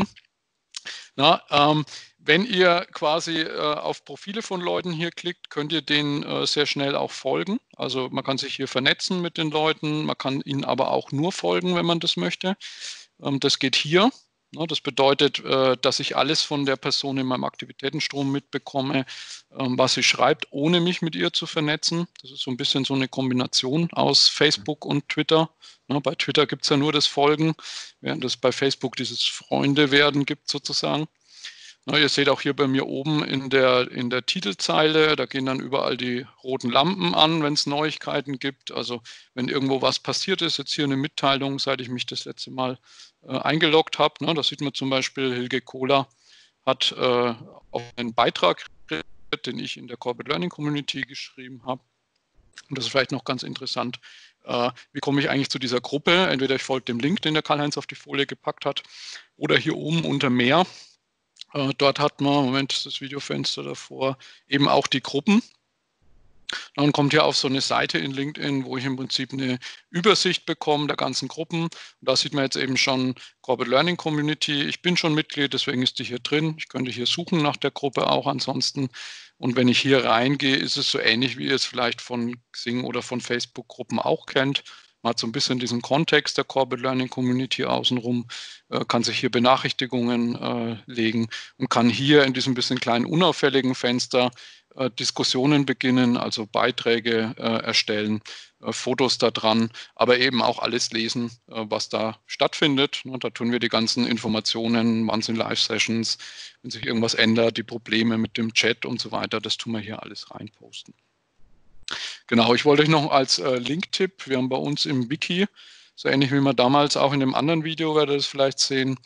Na, wenn ihr quasi auf Profile von Leuten hier klickt, könnt ihr denen sehr schnell auch folgen. Also man kann sich hier vernetzen mit den Leuten, man kann ihnen aber auch nur folgen, wenn man das möchte. Das geht hier. Das bedeutet, dass ich alles von der Person in meinem Aktivitätenstrom mitbekomme, was sie schreibt, ohne mich mit ihr zu vernetzen. Das ist so ein bisschen so eine Kombination aus Facebook und Twitter. Bei Twitter gibt es ja nur das Folgen, während es bei Facebook dieses Freunde werden gibt sozusagen. Ihr seht auch hier bei mir oben in der Titelzeile, da gehen dann überall die roten Lampen an, wenn es Neuigkeiten gibt. Also wenn irgendwo was passiert ist, jetzt hier eine Mitteilung, seit ich mich das letzte Mal eingeloggt habe. Da sieht man zum Beispiel, Hilge Kohler hat auch einen Beitrag, den ich in der Corporate Learning Community geschrieben habe. Und das ist vielleicht noch ganz interessant. Wie komme ich eigentlich zu dieser Gruppe? Entweder ich folge dem Link, den der Karl-Heinz auf die Folie gepackt hat, oder hier oben unter Mehr. Dort hat man, Moment, das Videofenster davor, eben auch die Gruppen. Dann kommt ja auf so eine Seite in LinkedIn, wo ich im Prinzip eine Übersicht bekomme der ganzen Gruppen. Und da sieht man jetzt eben schon Corporate Learning Community. Ich bin schon Mitglied, deswegen ist die hier drin. Ich könnte hier suchen nach der Gruppe auch ansonsten. Und wenn ich hier reingehe, ist es so ähnlich, wie ihr es vielleicht von Xing oder von Facebook-Gruppen auch kennt. Man hat so ein bisschen diesen Kontext der Corporate Learning Community außenrum, kann sich hier Benachrichtigungen legen und kann hier in diesem bisschen kleinen unauffälligen Fenster Diskussionen beginnen, also Beiträge erstellen, Fotos da dran, aber eben auch alles lesen, was da stattfindet. Da tun wir die ganzen Informationen, wann sind Live-Sessions, wenn sich irgendwas ändert, die Probleme mit dem Chat und so weiter, das tun wir hier alles reinposten. Genau, ich wollte euch noch als Link-Tipp, wir haben bei uns im Wiki, so ähnlich wie wir damals auch in dem anderen Video, werdet ihr das vielleicht sehen,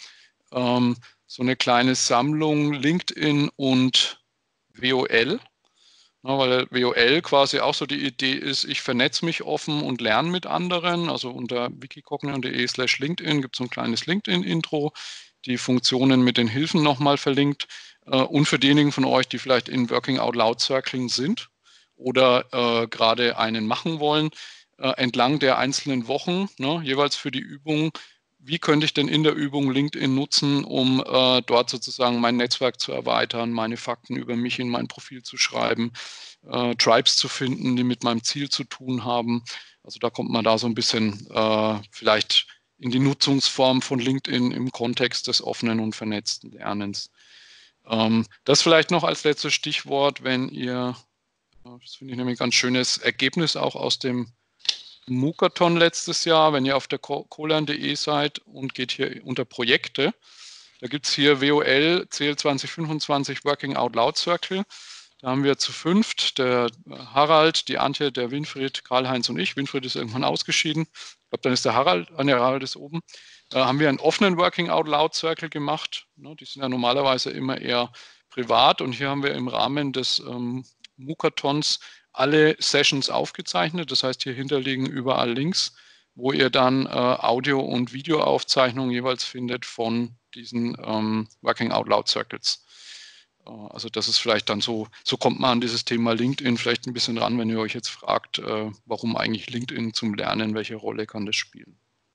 so eine kleine Sammlung LinkedIn und WOL. Weil WOL quasi auch so die Idee ist, ich vernetze mich offen und lerne mit anderen. Also unter wikicognion.de/LinkedIn gibt es so ein kleines LinkedIn-Intro, die Funktionen mit den Hilfen nochmal verlinkt. Und für diejenigen von euch, die vielleicht in Working Out Loud Circling sind oder gerade einen machen wollen, entlang der einzelnen Wochen, jeweils für die Übung, wie könnte ich denn in der Übung LinkedIn nutzen, um dort sozusagen mein Netzwerk zu erweitern, meine Fakten über mich in mein Profil zu schreiben, Tribes zu finden, die mit meinem Ziel zu tun haben. Also da kommt man da so ein bisschen vielleicht in die Nutzungsform von LinkedIn im Kontext des offenen und vernetzten Lernens. Das vielleicht noch als letztes Stichwort, wenn ihr, das finde ich nämlich ein ganz schönes Ergebnis auch aus dem MOOCathon letztes Jahr, wenn ihr auf der colern.de seid und geht hier unter Projekte, da gibt es hier WOL CL 2025 Working Out Loud Circle. Da haben wir zu 5, der Harald, die Antje, der Winfried, Karl-Heinz und ich. Winfried ist irgendwann ausgeschieden. Ich glaube, dann ist der Harald, der Harald ist oben. Haben wir einen offenen Working Out Loud Circle gemacht. Die sind ja normalerweise immer eher privat. Und hier haben wir im Rahmen des MOOCathons alle Sessions aufgezeichnet. Das heißt, hier hinterliegen überall Links, wo ihr dann Audio- und Videoaufzeichnungen jeweils findet von diesen Working Out Loud Circles. Also das ist vielleicht dann so kommt man an dieses Thema LinkedIn vielleicht ein bisschen ran, wenn ihr euch jetzt fragt, warum eigentlich LinkedIn zum Lernen, welche Rolle kann das spielen?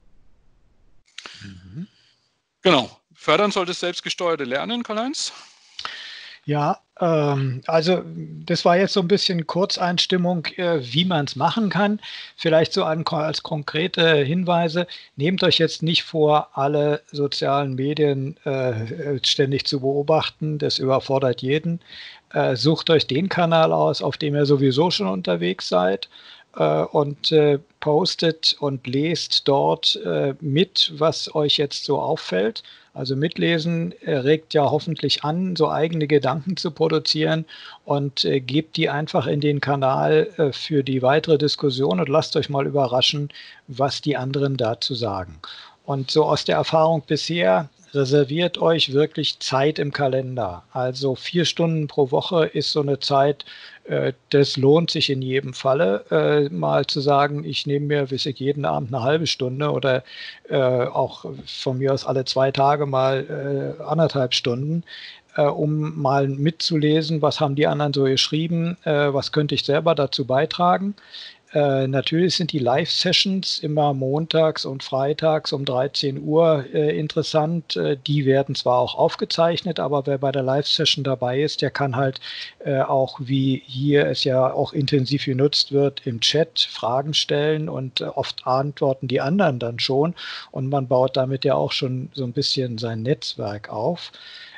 Mhm. Genau. Fördern soll das selbstgesteuerte Lernen, Karl-Heinz? Ja, also das war jetzt so ein bisschen Kurzeinstimmung, wie man es machen kann. Vielleicht so als konkrete Hinweise. Nehmt euch jetzt nicht vor, alle sozialen Medien ständig zu beobachten. Das überfordert jeden. Sucht euch den Kanal aus, auf dem ihr sowieso schon unterwegs seid. Und postet und lest dort mit, was euch jetzt so auffällt. Also mitlesen regt ja hoffentlich an, so eigene Gedanken zu produzieren und gebt die einfach in den Kanal für die weitere Diskussion und lasst euch mal überraschen, was die anderen dazu sagen. Und so aus der Erfahrung bisher, reserviert euch wirklich Zeit im Kalender. Also 4 Stunden pro Woche ist so eine Zeit, das lohnt sich in jedem Falle, mal zu sagen, ich nehme mir weiß ich, jeden Abend eine halbe Stunde oder auch von mir aus alle 2 Tage mal 1,5 Stunden, um mal mitzulesen, was haben die anderen so geschrieben, was könnte ich selber dazu beitragen. Natürlich sind die Live-Sessions immer montags und freitags um 13 Uhr interessant. Die werden zwar auch aufgezeichnet, aber wer bei der Live-Session dabei ist, der kann halt auch, wie hier es ja auch intensiv genutzt wird, im Chat Fragen stellen und oft antworten die anderen dann schon. Und man baut damit ja auch schon so ein bisschen sein Netzwerk auf.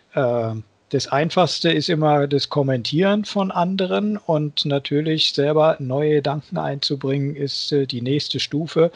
Das Einfachste ist immer das Kommentieren von anderen und natürlich selber neue Gedanken einzubringen, ist die nächste Stufe.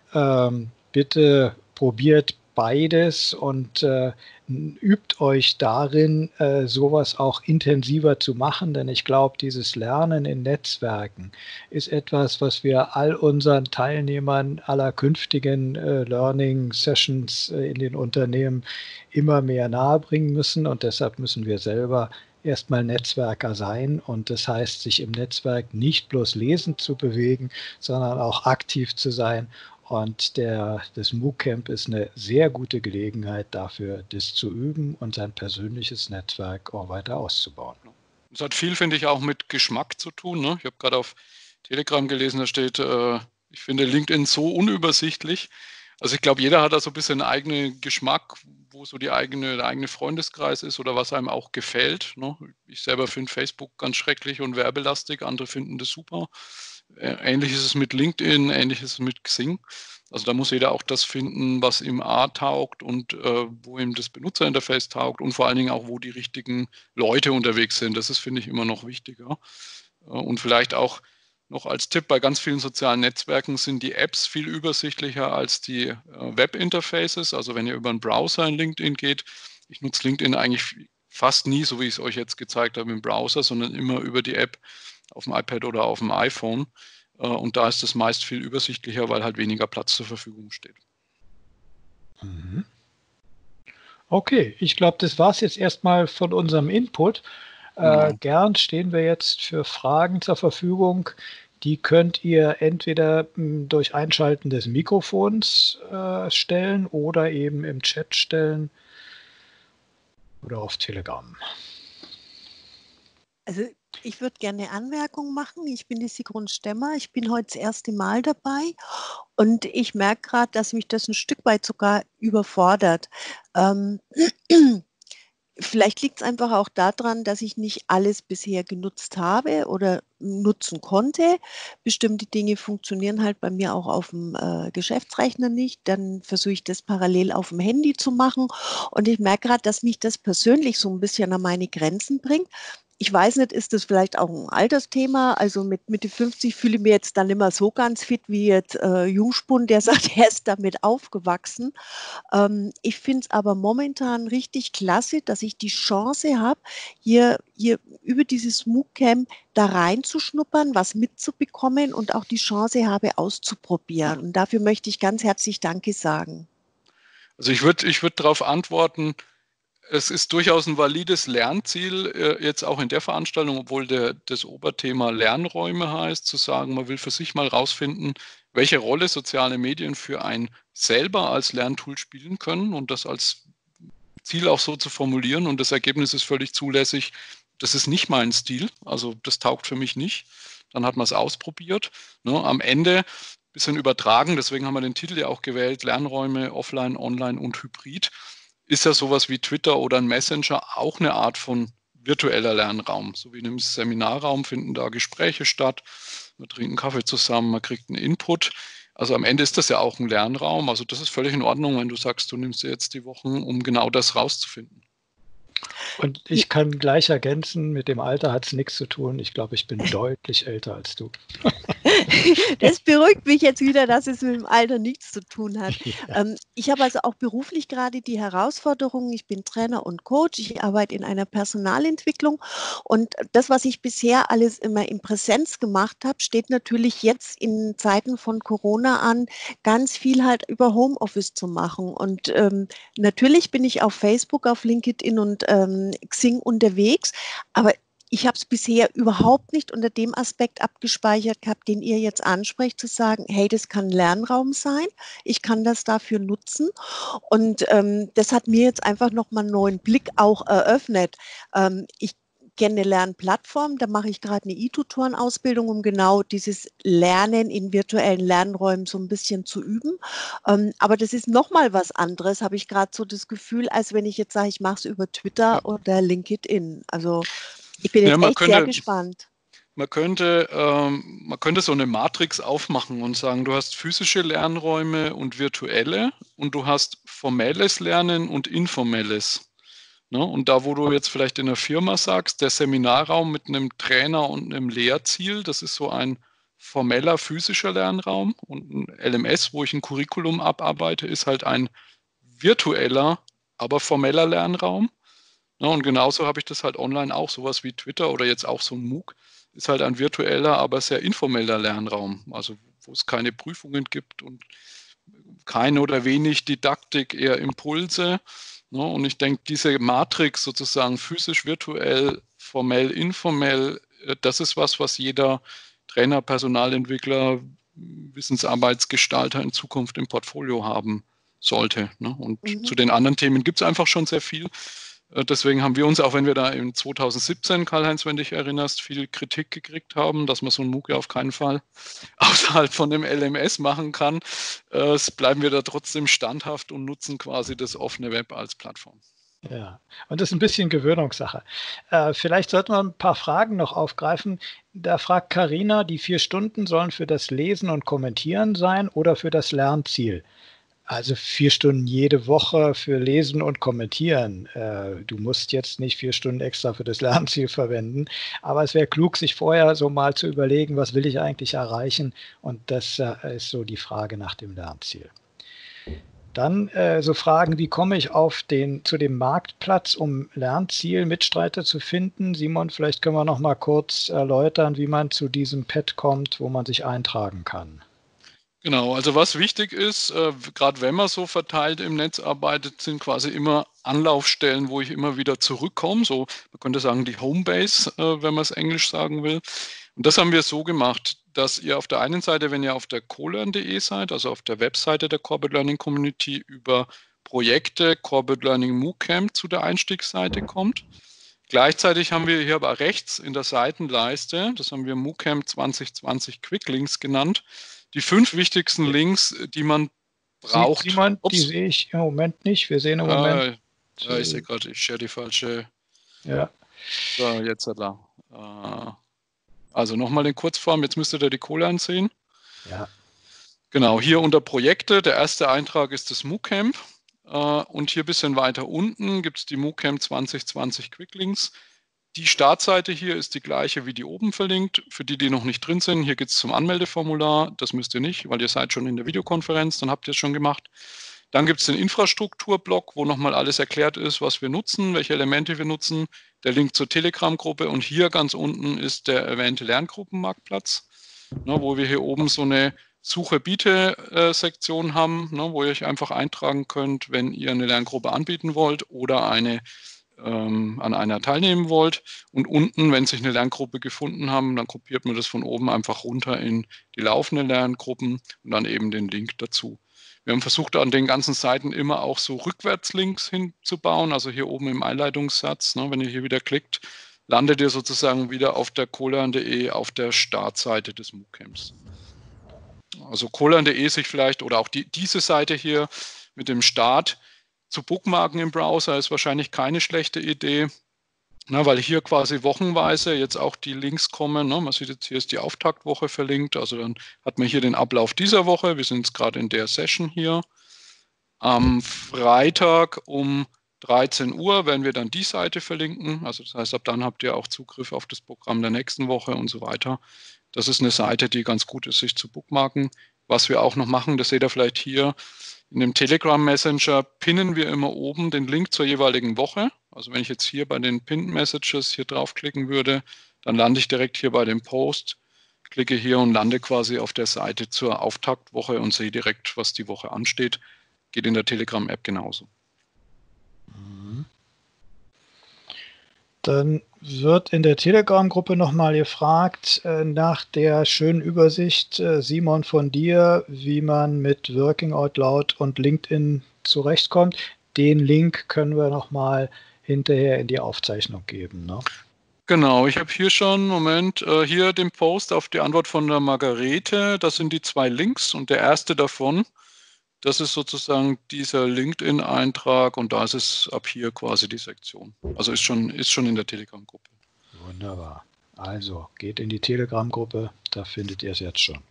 Bitte probiert beides und übt euch darin, sowas auch intensiver zu machen, denn ich glaube, dieses Lernen in Netzwerken ist etwas, was wir all unseren Teilnehmern aller künftigen Learning Sessions in den Unternehmen immer mehr nahebringen müssen und deshalb müssen wir selber erstmal Netzwerker sein und das heißt, sich im Netzwerk nicht bloß lesend zu bewegen, sondern auch aktiv zu sein. Und das MOOC-Camp ist eine sehr gute Gelegenheit dafür, das zu üben und sein persönliches Netzwerk auch weiter auszubauen. Das hat viel, finde ich, auch mit Geschmack zu tun. Ne? Ich habe gerade auf Telegram gelesen, da steht, ich finde LinkedIn so unübersichtlich. Also ich glaube, jeder hat da so ein bisschen einen eigenen Geschmack, wo so der eigene Freundeskreis ist oder was einem auch gefällt. Ne? Ich selber finde Facebook ganz schrecklich und werbelastig, andere finden das super. Ähnlich ist es mit LinkedIn, ähnlich ist es mit Xing. Also da muss jeder auch das finden, was ihm A taugt und wo ihm das Benutzerinterface taugt und vor allen Dingen auch, wo die richtigen Leute unterwegs sind. Das ist, finde ich, immer noch wichtiger. Und vielleicht auch noch als Tipp, bei ganz vielen sozialen Netzwerken sind die Apps viel übersichtlicher als die Webinterfaces. Also wenn ihr über einen Browser in LinkedIn geht, ich nutze LinkedIn eigentlich fast nie, so wie ich es euch jetzt gezeigt habe, im Browser, sondern immer über die App auf dem iPad oder auf dem iPhone. Und da ist es meist viel übersichtlicher, weil halt weniger Platz zur Verfügung steht. Mhm. Okay, ich glaube, das war es jetzt erstmal von unserem Input. Genau. Gern stehen wir jetzt für Fragen zur Verfügung. Die könnt ihr entweder durch Einschalten des Mikrofons stellen oder eben im Chat stellen oder auf Telegram. Also Ich würde gerne Anmerkungen machen. Ich bin die Sigrun Stemmer. Ich bin heute das erste Mal dabei und ich merke gerade, dass mich das ein Stück weit sogar überfordert. Ähm, Vielleicht liegt es einfach auch daran, dass ich nicht alles bisher genutzt habe oder nutzen konnte. Bestimmte Dinge funktionieren halt bei mir auch auf dem Geschäftsrechner nicht. Dann versuche ich das parallel auf dem Handy zu machen. Und ich merke gerade, dass mich das persönlich so ein bisschen an meine Grenzen bringt. Ich weiß nicht, ist das vielleicht auch ein Altersthema? Also mit Mitte 50 fühle ich mich jetzt dann immer so ganz fit wie jetzt Jungspund, der sagt, er ist damit aufgewachsen. Ich finde es aber momentan richtig klasse, dass ich die Chance habe, hier über dieses MOOC-Camp da reinzuschnuppern, was mitzubekommen und auch die Chance habe, auszuprobieren. Und dafür möchte ich ganz herzlich Danke sagen. Also ich würd darauf antworten, es ist durchaus ein valides Lernziel, jetzt auch in der Veranstaltung, obwohl das Oberthema Lernräume heißt, zu sagen, man will für sich mal rausfinden, welche Rolle soziale Medien für einen selber als Lerntool spielen können und das als Ziel auch so zu formulieren. Und das Ergebnis ist völlig zulässig. Das ist nicht mein Stil, also das taugt für mich nicht. Dann hat man es ausprobiert. Ne? Am Ende ein bisschen übertragen, deswegen haben wir den Titel ja auch gewählt, Lernräume, Offline, Online und Hybrid. Ist ja sowas wie Twitter oder ein Messenger auch eine Art von virtueller Lernraum. So wie in einem Seminarraum finden da Gespräche statt. Man trinkt einen Kaffee zusammen, man kriegt einen Input. Also am Ende ist das ja auch ein Lernraum. Also das ist völlig in Ordnung, wenn du sagst, du nimmst dir jetzt die Wochen, um genau das rauszufinden. Und ich kann gleich ergänzen, mit dem Alter hat es nichts zu tun. Ich glaube, ich bin deutlich älter als du. Das beruhigt mich jetzt wieder, dass es mit dem Alter nichts zu tun hat. Ja. Ich habe also auch beruflich gerade die Herausforderung, ich bin Trainer und Coach, ich arbeite in einer Personalentwicklung und das, was ich bisher alles immer in Präsenz gemacht habe, steht natürlich jetzt in Zeiten von Corona an, ganz viel halt über Homeoffice zu machen. Und natürlich bin ich auf Facebook, auf LinkedIn und Xing unterwegs, aber ich habe es bisher überhaupt nicht unter dem Aspekt abgespeichert gehabt, den ihr jetzt ansprecht, zu sagen, hey, das kann ein Lernraum sein, ich kann das dafür nutzen. Und das hat mir jetzt einfach nochmal einen neuen Blick auch eröffnet. Ich kenne eine Lernplattform, da mache ich gerade eine E-Tutoren-Ausbildung, um genau dieses Lernen in virtuellen Lernräumen so ein bisschen zu üben. Aber das ist nochmal was anderes, habe ich gerade so das Gefühl, als wenn ich jetzt sage, ich mache es über Ja. Twitter oder LinkedIn. Also ich bin Ja, jetzt echt sehr gespannt. man könnte so eine Matrix aufmachen und sagen, du hast physische Lernräume und virtuelle und du hast formelles Lernen und informelles. Ne? Und da, wo du jetzt vielleicht in der Firma sagst, der Seminarraum mit einem Trainer und einem Lehrziel, das ist so ein formeller physischer Lernraum und ein LMS, wo ich ein Curriculum abarbeite, ist halt ein virtueller, aber formeller Lernraum. Ja, und genauso habe ich das halt online auch, sowas wie Twitter oder jetzt auch so ein MOOC, ist halt ein virtueller, aber sehr informeller Lernraum, also wo es keine Prüfungen gibt und keine oder wenig Didaktik, eher Impulse. Ne? Und ich denke, diese Matrix sozusagen physisch, virtuell, formell, informell, das ist was jeder Trainer, Personalentwickler, Wissensarbeitsgestalter in Zukunft im Portfolio haben sollte. Ne? Und Mhm. zu den anderen Themen gibt es einfach schon sehr viel. Deswegen haben wir uns, auch wenn wir da in 2017, Karl-Heinz, wenn du dich erinnerst, viel Kritik gekriegt haben, dass man so ein MOOC ja auf keinen Fall außerhalb von dem LMS machen kann, bleiben wir da trotzdem standhaft und nutzen quasi das offene Web als Plattform. Ja, und das ist ein bisschen Gewöhnungssache. Vielleicht sollten wir ein paar Fragen noch aufgreifen. Da fragt Karina, die 4 Stunden sollen für das Lesen und Kommentieren sein oder für das Lernziel? Also 4 Stunden jede Woche für Lesen und Kommentieren. Du musst jetzt nicht 4 Stunden extra für das Lernziel verwenden, aber es wäre klug, sich vorher so mal zu überlegen, was will ich eigentlich erreichen? Und das ist so die Frage nach dem Lernziel. Dann so Fragen, wie komme ich zu dem Marktplatz, um Lernziel Mitstreiter zu finden? Simon, vielleicht können wir noch mal kurz erläutern, wie man zu diesem Pad kommt, wo man sich eintragen kann. Genau, also was wichtig ist, gerade wenn man so verteilt im Netz arbeitet, sind quasi immer Anlaufstellen, wo ich immer wieder zurückkomme. So, man könnte sagen, die Homebase, wenn man es Englisch sagen will. Und das haben wir so gemacht, dass ihr auf der einen Seite, wenn ihr auf der colearn.de seid, also auf der Webseite der Corporate Learning Community, über Projekte Corporate Learning MOOC Camp zu der Einstiegsseite kommt. Gleichzeitig haben wir hier aber rechts in der Seitenleiste, das haben wir MOOCamp 2020 Quick Links genannt, die 5 wichtigsten Links, die man braucht. Simon, die sehe ich im Moment nicht. Wir sehen im Moment. Ja, ich sehe gerade, ich share die falsche. Ja. So, jetzt hat er. Also nochmal in Kurzform, jetzt müsstet ihr die Kohle ansehen. Ja. Genau, hier unter Projekte, der erste Eintrag ist das MOOCamp. Und hier ein bisschen weiter unten gibt es die MOOCamp 2020 Quicklinks. Die Startseite hier ist die gleiche wie die oben verlinkt. Für die, die noch nicht drin sind, hier geht es zum Anmeldeformular. Das müsst ihr nicht, weil ihr seid schon in der Videokonferenz, dann habt ihr es schon gemacht. Dann gibt es den Infrastrukturblock, wo nochmal alles erklärt ist, was wir nutzen, welche Elemente wir nutzen. Der Link zur Telegram-Gruppe und hier ganz unten ist der erwähnte Lerngruppenmarktplatz, wo wir hier oben so eine Suche-Biete-Sektion haben, wo ihr euch einfach eintragen könnt, wenn ihr eine Lerngruppe anbieten wollt oder an einer teilnehmen wollt. Und unten, wenn sich eine Lerngruppe gefunden haben, dann kopiert man das von oben einfach runter in die laufenden Lerngruppen und dann eben den Link dazu. Wir haben versucht, an den ganzen Seiten immer auch so Rückwärtslinks hinzubauen, also hier oben im Einleitungssatz, wenn ihr hier wieder klickt, landet ihr sozusagen wieder auf der colan.de auf der Startseite des MOOCamps. Also colan.de sich vielleicht oder auch diese Seite hier mit dem Start zu bookmarken im Browser ist wahrscheinlich keine schlechte Idee, weil hier quasi wochenweise jetzt auch die Links kommen. Man sieht jetzt, hier ist die Auftaktwoche verlinkt, also dann hat man hier den Ablauf dieser Woche. Wir sind jetzt gerade in der Session hier. Am Freitag um 13 Uhr werden wir dann die Seite verlinken. Also das heißt, ab dann habt ihr auch Zugriff auf das Programm der nächsten Woche und so weiter. Das ist eine Seite, die ganz gut ist, sich zu bookmarken. Was wir auch noch machen, das seht ihr vielleicht hier, in dem Telegram Messenger pinnen wir immer oben den Link zur jeweiligen Woche. Also wenn ich jetzt hier bei den Pinned Messages hier draufklicken würde, dann lande ich direkt hier bei dem Post, klicke hier und lande quasi auf der Seite zur Auftaktwoche und sehe direkt, was die Woche ansteht. Geht in der Telegram-App genauso. Dann wird in der Telegram-Gruppe nochmal gefragt nach der schönen Übersicht, Simon, von dir, wie man mit Working Out Loud und LinkedIn zurechtkommt. Den Link können wir nochmal hinterher in die Aufzeichnung geben. Ne? Genau, ich habe hier schon, hier den Post auf die Antwort von der Margarete. Das sind die 2 Links und der erste davon, das ist sozusagen dieser LinkedIn-Eintrag und da ist es ab hier quasi die Sektion. Also ist schon in der Telegram-Gruppe. Wunderbar. Also geht in die Telegram-Gruppe, da findet ihr es jetzt schon.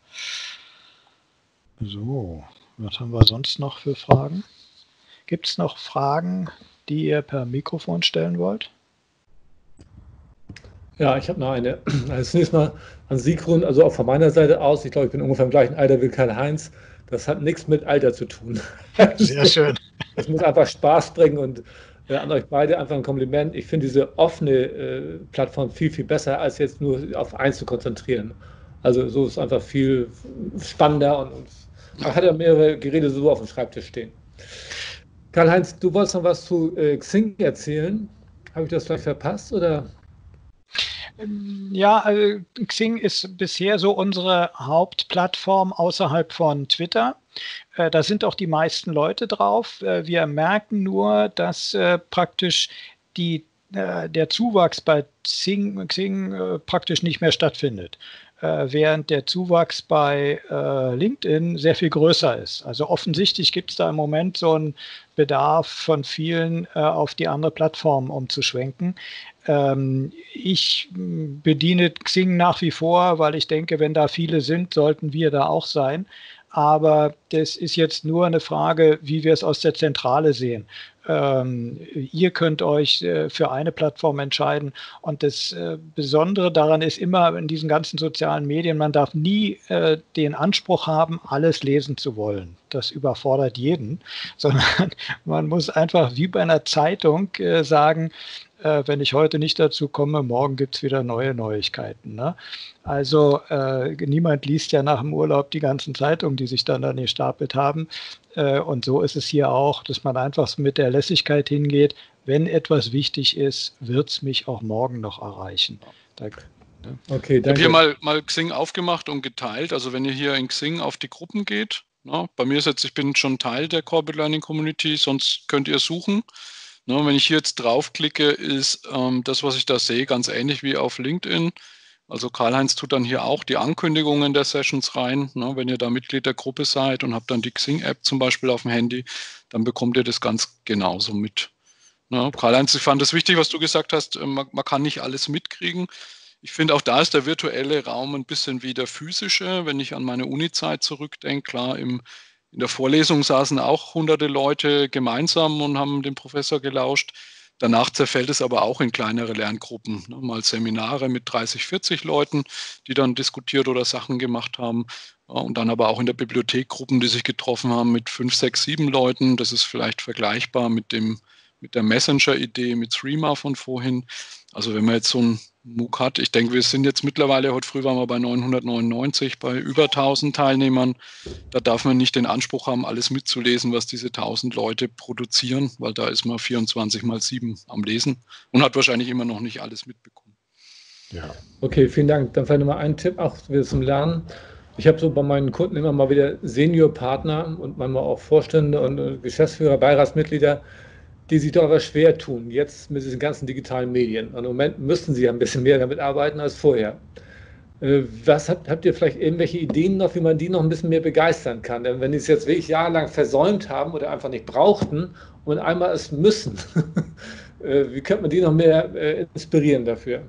So, was haben wir sonst noch für Fragen? Gibt es noch Fragen, die ihr per Mikrofon stellen wollt? Ja, ich habe noch eine. Also zunächst mal an Sigrun, also auch von meiner Seite aus, ich glaube, ich bin ungefähr im gleichen Alter wie Karl-Heinz. Das hat nichts mit Alter zu tun. Sehr schön. Das muss einfach Spaß bringen und an euch beide einfach ein Kompliment. Ich finde diese offene Plattform viel, viel besser, als jetzt nur auf eins zu konzentrieren. Also so ist einfach viel spannender und man hat ja mehrere Geräte so auf dem Schreibtisch stehen. Karl-Heinz, du wolltest noch was zu Xing erzählen. Habe ich das vielleicht verpasst oder? Ja, also Xing ist bisher so unsere Hauptplattform außerhalb von Twitter. Da sind auch die meisten Leute drauf. Wir merken nur, dass praktisch der Zuwachs bei Xing praktisch nicht mehr stattfindet, während der Zuwachs bei LinkedIn sehr viel größer ist. Also offensichtlich gibt es da im Moment so einen Bedarf von vielen, auf die andere Plattform umzuschwenken. Ich bediene Xing nach wie vor, weil ich denke, wenn da viele sind, sollten wir da auch sein. Aber das ist jetzt nur eine Frage, wie wir es aus der Zentrale sehen. Ihr könnt euch für eine Plattform entscheiden. Und das Besondere daran ist immer in diesen ganzen sozialen Medien, man darf nie den Anspruch haben, alles lesen zu wollen. Das überfordert jeden, sondern man muss einfach wie bei einer Zeitung sagen, wenn ich heute nicht dazu komme, morgen gibt es wieder neue Neuigkeiten. Ne? Also niemand liest ja nach dem Urlaub die ganzen Zeitungen, die sich dann gestapelt haben. Und so ist es hier auch, dass man einfach mit der Lässigkeit hingeht. Wenn etwas wichtig ist, wird es mich auch morgen noch erreichen. Okay, ich habe hier mal Xing aufgemacht und geteilt. Also wenn ihr hier in Xing auf die Gruppen geht, bei mir ist jetzt, ich bin schon Teil der Corporate Learning Community, sonst könnt ihr suchen. Ne, wenn ich hier jetzt draufklicke, ist das, was ich da sehe, ganz ähnlich wie auf LinkedIn. Also Karl-Heinz tut dann hier auch die Ankündigungen der Sessions rein. Ne, wenn ihr da Mitglied der Gruppe seid und habt dann die Xing-App zum Beispiel auf dem Handy, dann bekommt ihr das ganz genauso mit. Ne, Karl-Heinz, ich fand es wichtig, was du gesagt hast, man kann nicht alles mitkriegen. Ich finde, auch da ist der virtuelle Raum ein bisschen wie der physische. Wenn ich an meine Uni-Zeit zurückdenke, klar, in der Vorlesung saßen auch hunderte Leute gemeinsam und haben dem Professor gelauscht. Danach zerfällt es aber auch in kleinere Lerngruppen. Ne? Mal Seminare mit 30, 40 Leuten, die dann diskutiert oder Sachen gemacht haben. Und dann aber auch in der Bibliothek Gruppen, die sich getroffen haben mit 5, 6, 7 Leuten. Das ist vielleicht vergleichbar mit der Messenger-Idee, mit Threema von vorhin. Also wenn man jetzt so ein MOOC hat, ich denke, wir sind jetzt mittlerweile, heute früh waren wir bei 999, bei über 1000 Teilnehmern. Da darf man nicht den Anspruch haben, alles mitzulesen, was diese 1000 Leute produzieren, weil da ist man 24 mal 7 am Lesen und hat wahrscheinlich immer noch nicht alles mitbekommen. Ja, okay, vielen Dank. Dann vielleicht nochmal ein Tipp auch wieder zum Lernen. Ich habe so bei meinen Kunden immer mal wieder Seniorpartner und manchmal auch Vorstände und Geschäftsführer, Beiratsmitglieder, die sich doch aber schwer tun, jetzt mit diesen ganzen digitalen Medien. Und im Moment müssten sie ja ein bisschen mehr damit arbeiten als vorher. Habt ihr vielleicht irgendwelche Ideen noch, wie man die noch ein bisschen mehr begeistern kann? Denn wenn die es jetzt wirklich jahrelang versäumt haben oder einfach nicht brauchten und einmal es müssen, wie könnte man die noch mehr inspirieren dafür?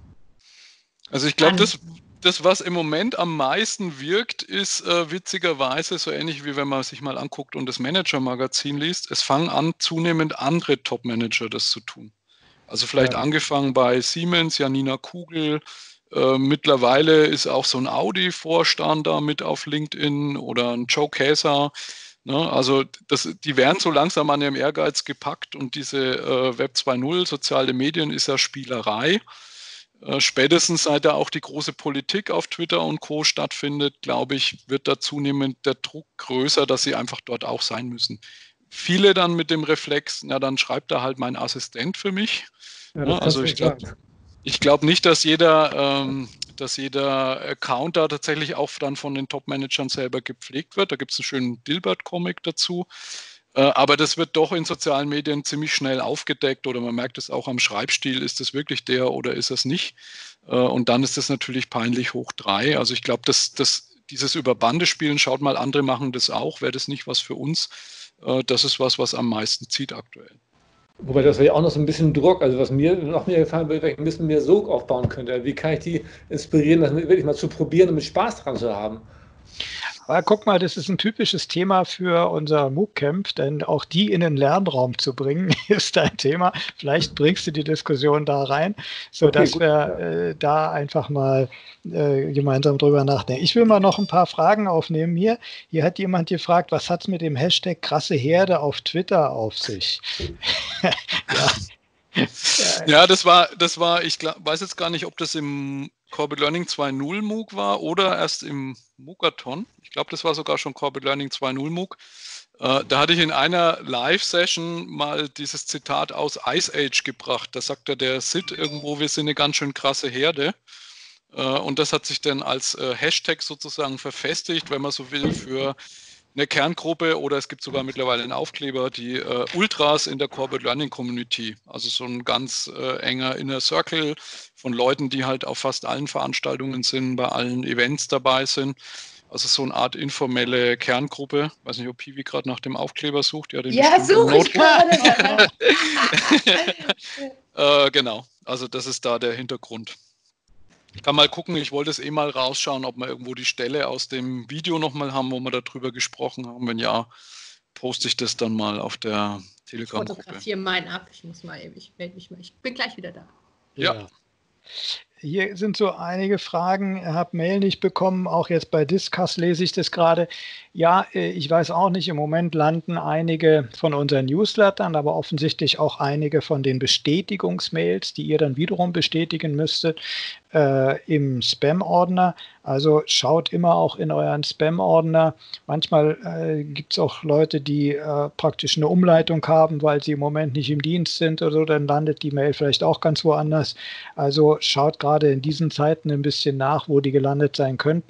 Also ich glaube, das, was im Moment am meisten wirkt, ist witzigerweise so ähnlich wie wenn man sich mal anguckt und das Manager-Magazin liest. Es fangen an, zunehmend andere Top-Manager das zu tun. Also vielleicht angefangen bei Siemens, Janina Kugel. Mittlerweile ist auch so ein Audi-Vorstand da mit auf LinkedIn oder ein Joe Kaeser. Ne? Also die werden so langsam an ihrem Ehrgeiz gepackt und diese Web 2.0, soziale Medien, ist ja Spielerei. Spätestens seit da auch die große Politik auf Twitter und Co. stattfindet, glaube ich, wird da zunehmend der Druck größer, dass sie einfach dort auch sein müssen. Viele dann mit dem Reflex, na dann schreibt da halt mein Assistent für mich. Ja, ne? Also ich glaube nicht, dass jeder Account da tatsächlich auch dann von den Top-Managern selber gepflegt wird. Da gibt es einen schönen Dilbert-Comic dazu. Aber das wird doch in sozialen Medien ziemlich schnell aufgedeckt oder man merkt es auch am Schreibstil, ist das wirklich der oder ist es nicht? Und dann ist das natürlich peinlich hoch 3. Also ich glaube, dieses über Bande spielen, schaut mal, andere machen das auch, wäre das nicht was für uns? Das ist was am meisten zieht aktuell. Wobei das wäre ja auch noch so ein bisschen Druck, also was mir noch mehr gefallen würde, wenn ich ein bisschen mehr Sog aufbauen könnte. Wie kann ich die inspirieren, das wirklich mal zu probieren und mit Spaß dran zu haben? Aber guck mal, das ist ein typisches Thema für unser MOOC-Camp, denn auch die in den Lernraum zu bringen, ist ein Thema. Vielleicht bringst du die Diskussion da rein, sodass wir da einfach mal gemeinsam drüber nachdenken. Ich will mal noch ein paar Fragen aufnehmen hier. Hier hat jemand gefragt, was hat es mit dem Hashtag krasse Herde auf Twitter auf sich? Ja, das war, ich weiß jetzt gar nicht, ob das im Corporate Learning 2.0 MOOC war oder erst im MOOCathon. Ich glaube, das war sogar schon Corporate Learning 2.0 MOOC. Da hatte ich in einer Live-Session mal dieses Zitat aus Ice Age gebracht. Da sagte der Sid irgendwo, wir sind eine ganz schön krasse Herde. Und das hat sich dann als Hashtag sozusagen verfestigt, wenn man so will, für eine Kerngruppe oder es gibt sogar mittlerweile einen Aufkleber, die Ultras in der Corporate Learning Community. Also so ein ganz enger Inner Circle von Leuten, die halt auf fast allen Veranstaltungen sind, bei allen Events dabei sind. Also so eine Art informelle Kerngruppe. Ich weiß nicht, ob Piwi gerade nach dem Aufkleber sucht. Ja, suche ich gerade. Genau, also das ist da der Hintergrund. Ich kann mal gucken, ich wollte es mal rausschauen, ob wir irgendwo die Stelle aus dem Video nochmal haben, wo wir darüber gesprochen haben. Wenn ja, poste ich das dann mal auf der Telegram-Gruppe. Ich fotografiere meinen ab, ich melde mich mal. Ich bin gleich wieder da. Ja. Hier sind so einige Fragen, ich habe Mail nicht bekommen, auch jetzt bei Discuss lese ich das gerade. Ja, ich weiß auch nicht, im Moment landen einige von unseren Newslettern, aber offensichtlich auch einige von den Bestätigungsmails, die ihr dann wiederum bestätigen müsstet, im Spam-Ordner. Also schaut immer auch in euren Spam-Ordner. Manchmal gibt es auch Leute, die praktisch eine Umleitung haben, weil sie im Moment nicht im Dienst sind oder so, dann landet die Mail vielleicht auch ganz woanders. Also schaut gerade in diesen Zeiten ein bisschen nach, wo die gelandet sein könnten.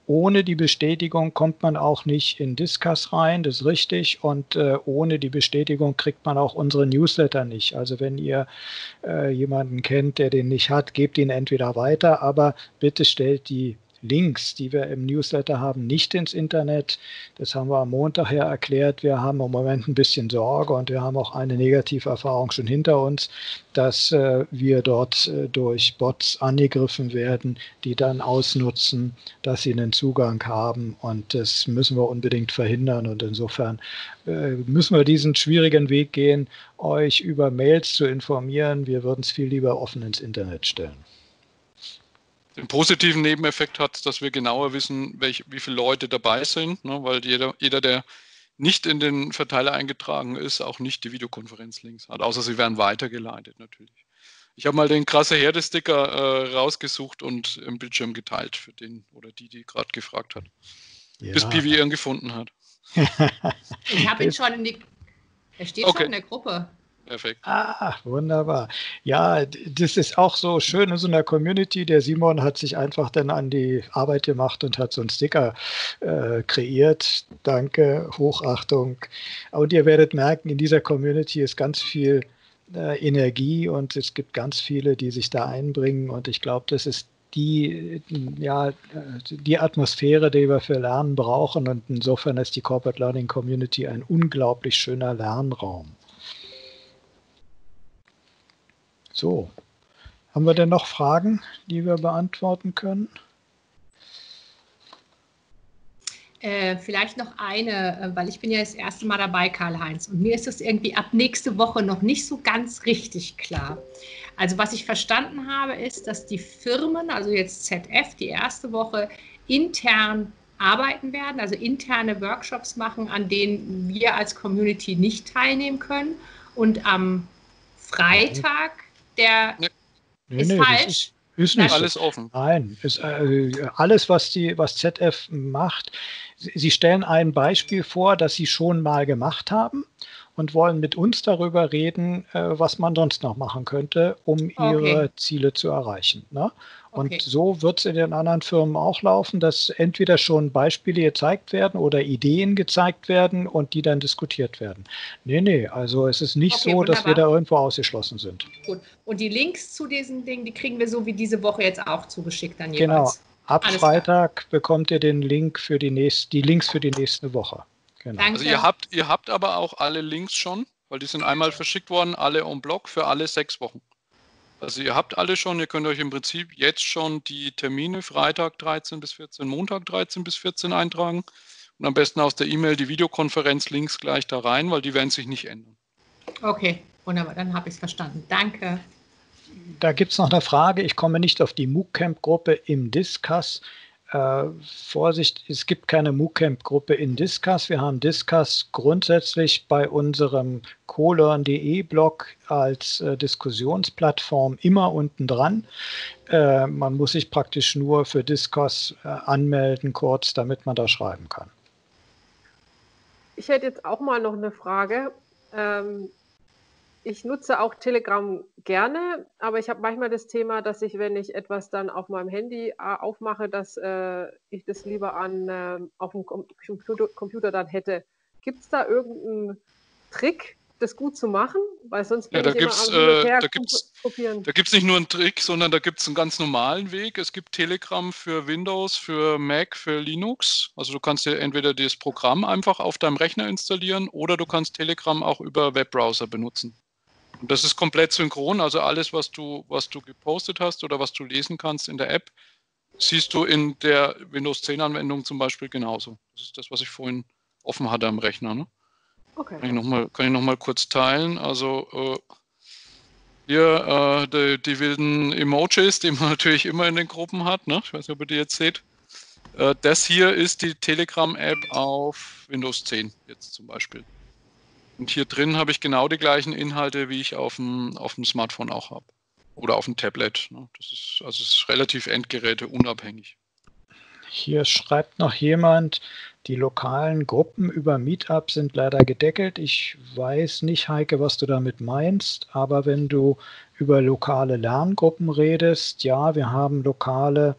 ohne die Bestätigung kommt man auch nicht in Discuss rein, das ist richtig. Und ohne die Bestätigung kriegt man auch unsere Newsletter nicht. Also wenn ihr jemanden kennt, der den nicht hat, gebt ihn entweder weiter, aber bitte stellt die Links, die wir im Newsletter haben, nicht ins Internet. Das haben wir am Montag ja erklärt. Wir haben im Moment ein bisschen Sorge und wir haben auch eine Negativerfahrung schon hinter uns, dass wir dort durch Bots angegriffen werden, die dann ausnutzen, dass sie einen Zugang haben. Und das müssen wir unbedingt verhindern. Und insofern müssen wir diesen schwierigen Weg gehen, euch über Mails zu informieren. Wir würden es viel lieber offen ins Internet stellen. Den positiven Nebeneffekt hat, dass wir genauer wissen, wie viele Leute dabei sind, ne, weil jeder, der nicht in den Verteiler eingetragen ist, auch nicht die Videokonferenzlinks hat, außer sie werden weitergeleitet natürlich. Ich habe mal den krasse Herde-Sticker rausgesucht und im Bildschirm geteilt für den oder die gerade gefragt hat. Ja. Bis Piwi ihn gefunden hat. Ich habe ihn schon er steht schon in der Gruppe. Perfekt. Wunderbar. Ja, das ist auch so schön in so einer Community. Der Simon hat sich einfach dann an die Arbeit gemacht und hat so einen Sticker kreiert. Danke, Hochachtung. Und ihr werdet merken, in dieser Community ist ganz viel Energie und es gibt ganz viele, die sich da einbringen. Und ich glaube, das ist die Atmosphäre, die wir für Lernen brauchen. Und insofern ist die Corporate Learning Community ein unglaublich schöner Lernraum. So, haben wir denn noch Fragen, die wir beantworten können? Vielleicht noch eine, weil ich bin ja das erste Mal dabei, Karl-Heinz, und mir ist das irgendwie ab nächste Woche noch nicht so ganz richtig klar. Also was ich verstanden habe, ist, dass die Firmen, also jetzt ZF, die erste Woche intern arbeiten werden, also interne Workshops machen, an denen wir als Community nicht teilnehmen können, und am Freitag ist falsch. Ist nicht alles offen. Nein, ist, alles, was ZF macht, sie stellen ein Beispiel vor, das sie schon mal gemacht haben und wollen mit uns darüber reden, was man sonst noch machen könnte, um ihre Ziele zu erreichen. Ne? Und so wird es in den anderen Firmen auch laufen, dass entweder schon Beispiele gezeigt werden oder Ideen gezeigt werden und die dann diskutiert werden. Nee, also es ist nicht so, dass wir da irgendwo ausgeschlossen sind. Gut. Und die Links zu diesen Dingen, die kriegen wir so wie diese Woche jetzt auch zugeschickt dann jeweils. Genau. Ab Alles Freitag klar. Bekommt ihr den Link für die Links für die nächste Woche. Genau. Also ihr habt aber auch alle Links schon, weil die sind einmal verschickt worden, alle en bloc für alle 6 Wochen. Also ihr habt alle schon, ihr könnt euch im Prinzip jetzt schon die Termine Freitag 13 bis 14, Montag 13 bis 14 eintragen und am besten aus der E-Mail die Videokonferenz-Links gleich da rein, weil die werden sich nicht ändern. Okay, wunderbar, dann habe ich es verstanden. Danke. Da gibt es noch eine Frage, ich komme nicht auf die MOOC-Camp-Gruppe im Discuss. Vorsicht, es gibt keine MOOC-Camp-Gruppe in Discuss. Wir haben Discuss grundsätzlich bei unserem colearn.de-Blog als Diskussionsplattform immer unten dran. Man muss sich praktisch nur für Discuss anmelden, kurz, damit man da schreiben kann. Ich hätte jetzt auch mal noch eine Frage. Ich nutze auch Telegram gerne, aber ich habe manchmal das Thema, dass ich, wenn ich etwas dann auf meinem Handy aufmache, dass ich das lieber auf dem Computer dann hätte. Gibt es da irgendeinen Trick, das gut zu machen? Weil sonst bin ich immer kopieren. Da gibt es nicht nur einen Trick, sondern da gibt es einen ganz normalen Weg. Es gibt Telegram für Windows, für Mac, für Linux. Also du kannst dir entweder das Programm einfach auf deinem Rechner installieren oder du kannst Telegram auch über Webbrowser benutzen. Und das ist komplett synchron, also alles, was du gepostet hast oder was du lesen kannst in der App, siehst du in der Windows 10 Anwendung zum Beispiel genauso. Das ist das, was ich vorhin offen hatte am Rechner. Ne? Okay. Kann ich noch mal kurz teilen. Also hier die wilden Emojis, die man natürlich immer in den Gruppen hat. Ne? Ich weiß nicht, ob ihr die jetzt seht. Das hier ist die Telegram-App auf Windows 10 jetzt zum Beispiel. Und hier drin habe ich genau die gleichen Inhalte, wie ich auf dem Smartphone auch habe. Oder auf dem Tablet. Das ist relativ endgeräteunabhängig. Hier schreibt noch jemand, die lokalen Gruppen über Meetup sind leider gedeckelt. Ich weiß nicht, Heike, was du damit meinst, aber wenn du über lokale Lerngruppen redest, ja, wir haben lokale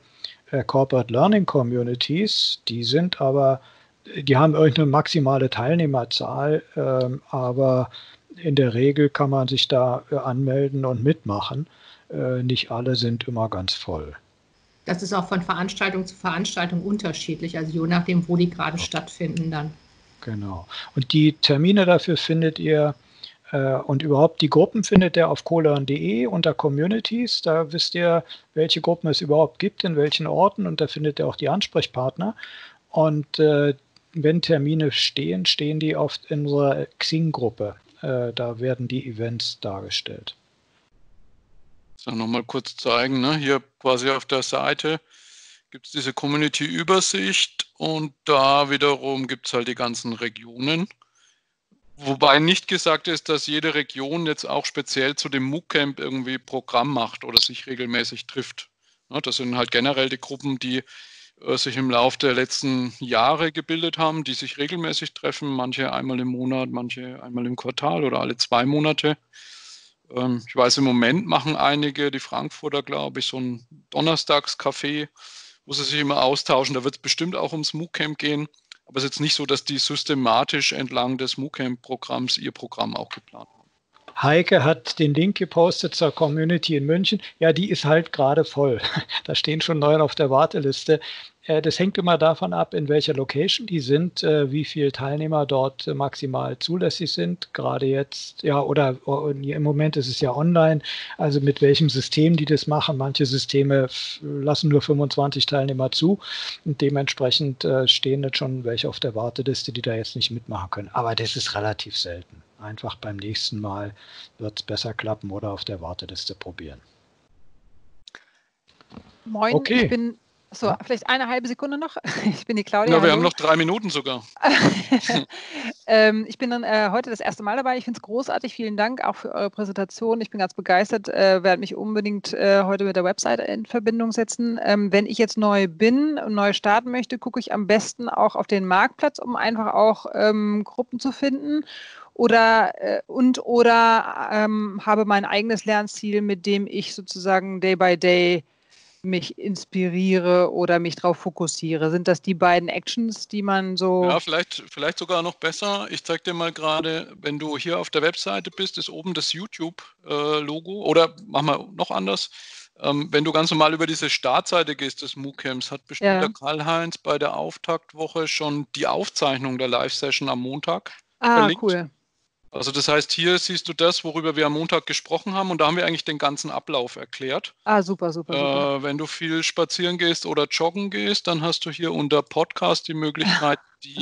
Corporate Learning Communities, die haben irgendeine maximale Teilnehmerzahl, aber in der Regel kann man sich da anmelden und mitmachen. Nicht alle sind immer ganz voll. Das ist auch von Veranstaltung zu Veranstaltung unterschiedlich, also je nachdem, wo die gerade stattfinden dann. Genau. Und die Termine dafür findet ihr und überhaupt die Gruppen findet ihr auf colearn.de unter Communities. Da wisst ihr, welche Gruppen es überhaupt gibt, in welchen Orten, und da findet ihr auch die Ansprechpartner. Und wenn Termine stehen die oft in unserer Xing-Gruppe. Da werden die Events dargestellt. So, nochmal kurz zeigen, ne? Hier quasi auf der Seite gibt es diese Community-Übersicht und da wiederum gibt es halt die ganzen Regionen. Wobei nicht gesagt ist, dass jede Region jetzt auch speziell zu dem MOOC-Camp irgendwie Programm macht oder sich regelmäßig trifft. Ja, das sind halt generell die Gruppen, die sich im Laufe der letzten Jahre gebildet haben, die sich regelmäßig treffen, manche einmal im Monat, manche einmal im Quartal oder alle 2 Monate. Ich weiß, im Moment machen einige, die Frankfurter, glaube ich, so ein Donnerstagscafé, wo sie sich immer austauschen. Da wird es bestimmt auch ums MOOC-Camp gehen. Aber es ist jetzt nicht so, dass die systematisch entlang des MOOC-Camp-Programms ihr Programm auch geplant haben. Heike hat den Link gepostet zur Community in München. Ja, die ist halt gerade voll. Da stehen schon 9 auf der Warteliste. Das hängt immer davon ab, in welcher Location die sind, wie viele Teilnehmer dort maximal zulässig sind. Gerade jetzt, ja, oder im Moment ist es ja online, also mit welchem System die das machen. Manche Systeme lassen nur 25 Teilnehmer zu und dementsprechend stehen jetzt schon welche auf der Warteliste, die da jetzt nicht mitmachen können. Aber das ist relativ selten. Einfach beim nächsten Mal wird es besser klappen oder auf der Warteliste probieren. Moin, okay. Ich bin, vielleicht eine halbe Sekunde noch. Ich bin die Claudia. Ja, wir haben noch 3 Minuten sogar. Ich bin dann heute das erste Mal dabei. Ich finde es großartig. Vielen Dank auch für eure Präsentation. Ich bin ganz begeistert. Werde mich unbedingt heute mit der Website in Verbindung setzen. Wenn ich jetzt neu bin und neu starten möchte, gucke ich am besten auch auf den Marktplatz, um einfach auch Gruppen zu finden. Oder habe mein eigenes Lernziel, mit dem ich sozusagen Day by Day mich inspiriere oder mich darauf fokussiere. Sind das die beiden Actions, die man so... Ja, vielleicht sogar noch besser. Ich zeige dir mal gerade, wenn du hier auf der Webseite bist, ist oben das YouTube-Logo. Oder mach mal noch anders. Wenn du ganz normal über diese Startseite gehst des MOOC-Camps, hat bestimmt der Karl-Heinz bei der Auftaktwoche schon die Aufzeichnung der Live-Session am Montag verlinkt. Cool. Also das heißt, hier siehst du das, worüber wir am Montag gesprochen haben, und da haben wir eigentlich den ganzen Ablauf erklärt. Super. Wenn du viel spazieren gehst oder joggen gehst, dann hast du hier unter Podcast die Möglichkeit,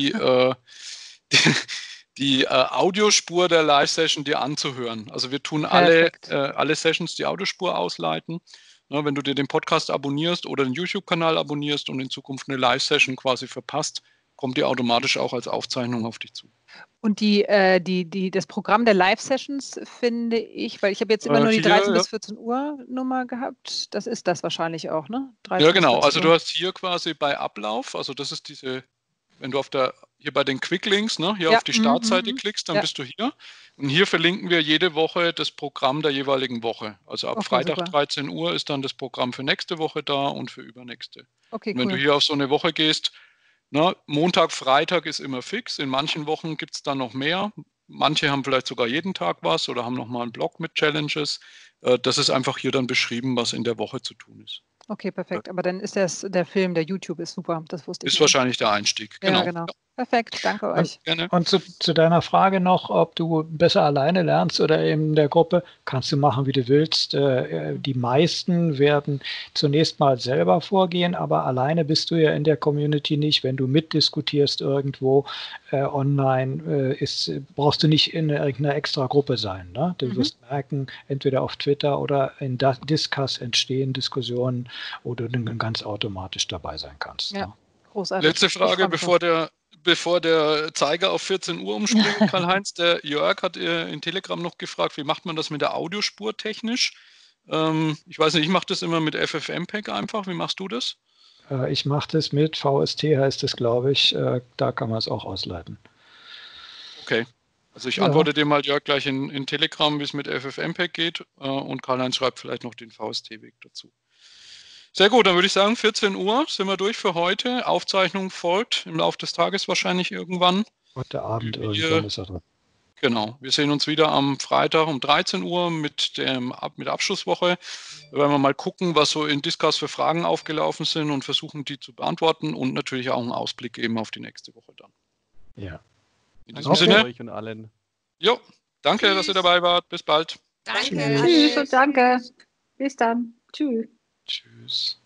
die Audiospur der Live-Session dir anzuhören. Also wir tun alle Sessions die Audiospur ausleiten. Ja, wenn du dir den Podcast abonnierst oder den YouTube-Kanal abonnierst und in Zukunft eine Live-Session quasi verpasst, kommt die automatisch auch als Aufzeichnung auf dich zu. Und das Programm der Live-Sessions finde ich, weil ich habe jetzt immer nur die 13 bis 14 Uhr Nummer gehabt. Das ist das wahrscheinlich auch, ne? Ja, genau. Also du hast hier quasi bei Ablauf, also das ist wenn du hier bei den Quicklinks, ne, hier auf die Startseite klickst, dann bist du hier. Und hier verlinken wir jede Woche das Programm der jeweiligen Woche. Also ab Freitag 13 Uhr ist dann das Programm für nächste Woche da und für übernächste. Okay, und wenn du hier auf so eine Woche gehst, Montag, Freitag ist immer fix. In manchen Wochen gibt es dann noch mehr. Manche haben vielleicht sogar jeden Tag was oder haben nochmal einen Blog mit Challenges. Das ist einfach hier dann beschrieben, was in der Woche zu tun ist. Okay, perfekt. Aber dann ist der Film, der YouTube ist super. Das wusste ich. Ist wahrscheinlich der Einstieg. Ja, genau. Perfekt, danke euch. Gerne. Und zu deiner Frage noch, ob du besser alleine lernst oder in der Gruppe, kannst du machen, wie du willst. Die meisten werden zunächst mal selber vorgehen, aber alleine bist du ja in der Community nicht. Wenn du mitdiskutierst irgendwo online, brauchst du nicht in irgendeiner extra Gruppe sein. Ne? Du wirst merken, entweder auf Twitter oder in Discuss entstehen Diskussionen, wo du dann ganz automatisch dabei sein kannst. Ja, ne? Großartig. Letzte Frage, bevor der Zeiger auf 14 Uhr umspringt, Karl-Heinz, der Jörg hat in Telegram noch gefragt, wie macht man das mit der Audiospur technisch? Ich weiß nicht, ich mache das immer mit FFmpeg einfach. Wie machst du das? Ich mache das mit VST, heißt es, glaube ich. Da kann man es auch ausleiten. Okay. Also ich antworte dir mal, Jörg, gleich in Telegram, wie es mit FFmpeg geht. Und Karl-Heinz schreibt vielleicht noch den VST-Weg dazu. Sehr gut, dann würde ich sagen, 14 Uhr sind wir durch für heute. Aufzeichnung folgt im Laufe des Tages wahrscheinlich irgendwann. Heute Abend irgendwann ist er drin. Genau, wir sehen uns wieder am Freitag um 13 Uhr mit der Abschlusswoche. Da werden wir mal gucken, was so in Discuss für Fragen aufgelaufen sind und versuchen, die zu beantworten und natürlich auch einen Ausblick geben auf die nächste Woche dann. Ja. In diesem Sinne. Euch und allen. Jo, danke, dass ihr dabei wart. Bis bald. Danke. Tschüss und danke. Bis dann. Tschüss. Tschüss.